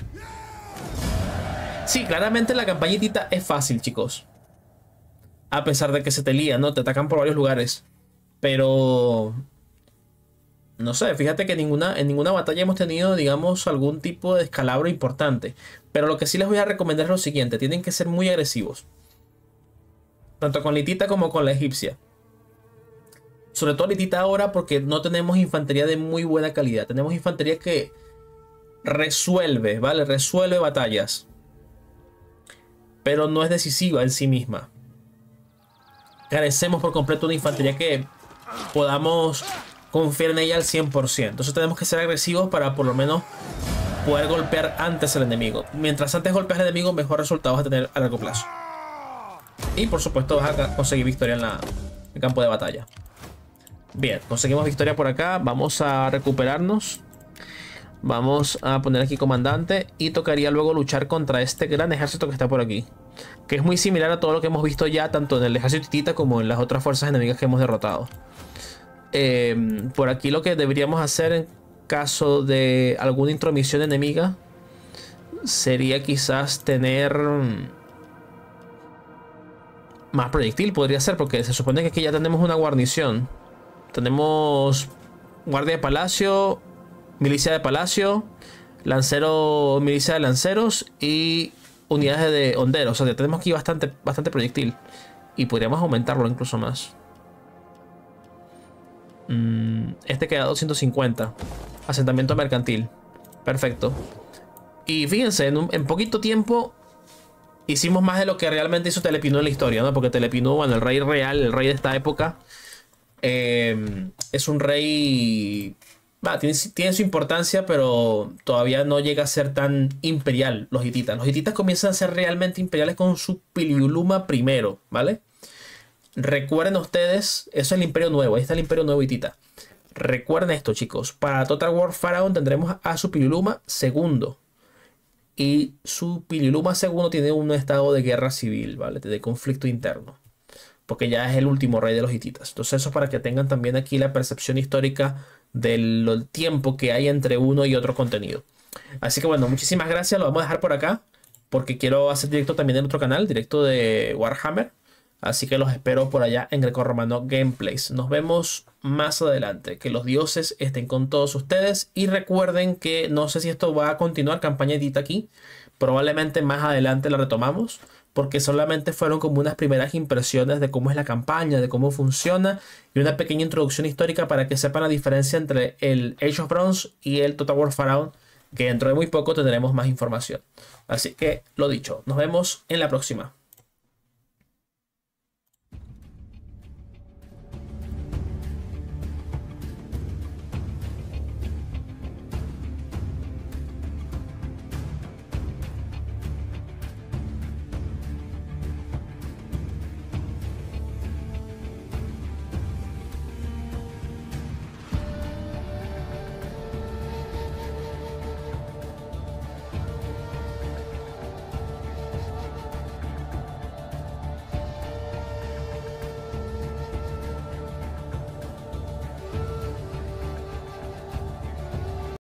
Sí, claramente la campaña hitita es fácil, chicos. A pesar de que se te lía, ¿no? Te atacan por varios lugares. Pero... no sé, fíjate que ninguna, en ninguna batalla hemos tenido, digamos, algún tipo de descalabro importante. Pero lo que sí les voy a recomendar es lo siguiente. Tienen que ser muy agresivos. Tanto con la hitita como con la egipcia. Sobre todo la hitita ahora porque no tenemos infantería de muy buena calidad. Tenemos infantería que resuelve, ¿vale? Resuelve batallas. Pero no es decisiva en sí misma. Carecemos por completo de una infantería que podamos... confiar en ella al cien por ciento. Entonces tenemos que ser agresivos para por lo menos poder golpear antes al enemigo. Mientras antes golpeas al enemigo, mejor resultado vas a tener a largo plazo. Y por supuesto vas a conseguir victoria en, la, en el campo de batalla. Bien, conseguimos victoria por acá. Vamos a recuperarnos. Vamos a poner aquí comandante. Y tocaría luego luchar contra este gran ejército que está por aquí. Que es muy similar a todo lo que hemos visto ya, tanto en el ejército hitita como en las otras fuerzas enemigas que hemos derrotado. Eh, por aquí lo que deberíamos hacer en caso de alguna intromisión enemiga sería quizás tener más proyectil, podría ser, porque se supone que aquí ya tenemos una guarnición. Tenemos guardia de palacio, milicia de palacio, lancero, milicia de lanceros y unidades de honderos. O sea, ya tenemos aquí bastante, bastante proyectil y podríamos aumentarlo incluso más. Este queda doscientos cincuenta. Asentamiento mercantil. Perfecto. Y fíjense, en, un, en poquito tiempo hicimos más de lo que realmente hizo Telepinu en la historia, ¿no? Porque Telepinu, bueno, el rey real, el rey de esta época, eh, es un rey... Va, tiene, tiene su importancia, pero todavía no llega a ser tan imperial los hititas. Los hititas comienzan a ser realmente imperiales con su Piliuluma primero, ¿vale? Recuerden ustedes, eso es el Imperio Nuevo, ahí está el Imperio Nuevo hitita. Recuerden esto, chicos, para Total War Pharaon tendremos a su Piliuluma segundo. Y su Piliuluma segundo tiene un estado de guerra civil, ¿vale? De conflicto interno. Porque ya es el último rey de los hititas. Entonces eso para que tengan también aquí la percepción histórica del tiempo que hay entre uno y otro contenido. Así que bueno, muchísimas gracias, lo vamos a dejar por acá. Porque quiero hacer directo también en otro canal, directo de Warhammer. Así que los espero por allá en Grecorromano Gameplays. Nos vemos más adelante. Que los dioses estén con todos ustedes. Y recuerden que no sé si esto va a continuar, campaña hitita aquí. Probablemente más adelante la retomamos. Porque solamente fueron como unas primeras impresiones de cómo es la campaña, de cómo funciona. Y una pequeña introducción histórica para que sepan la diferencia entre el Age of Bronze y el Total War Pharaon. Que dentro de muy poco tendremos más información. Así que lo dicho, nos vemos en la próxima.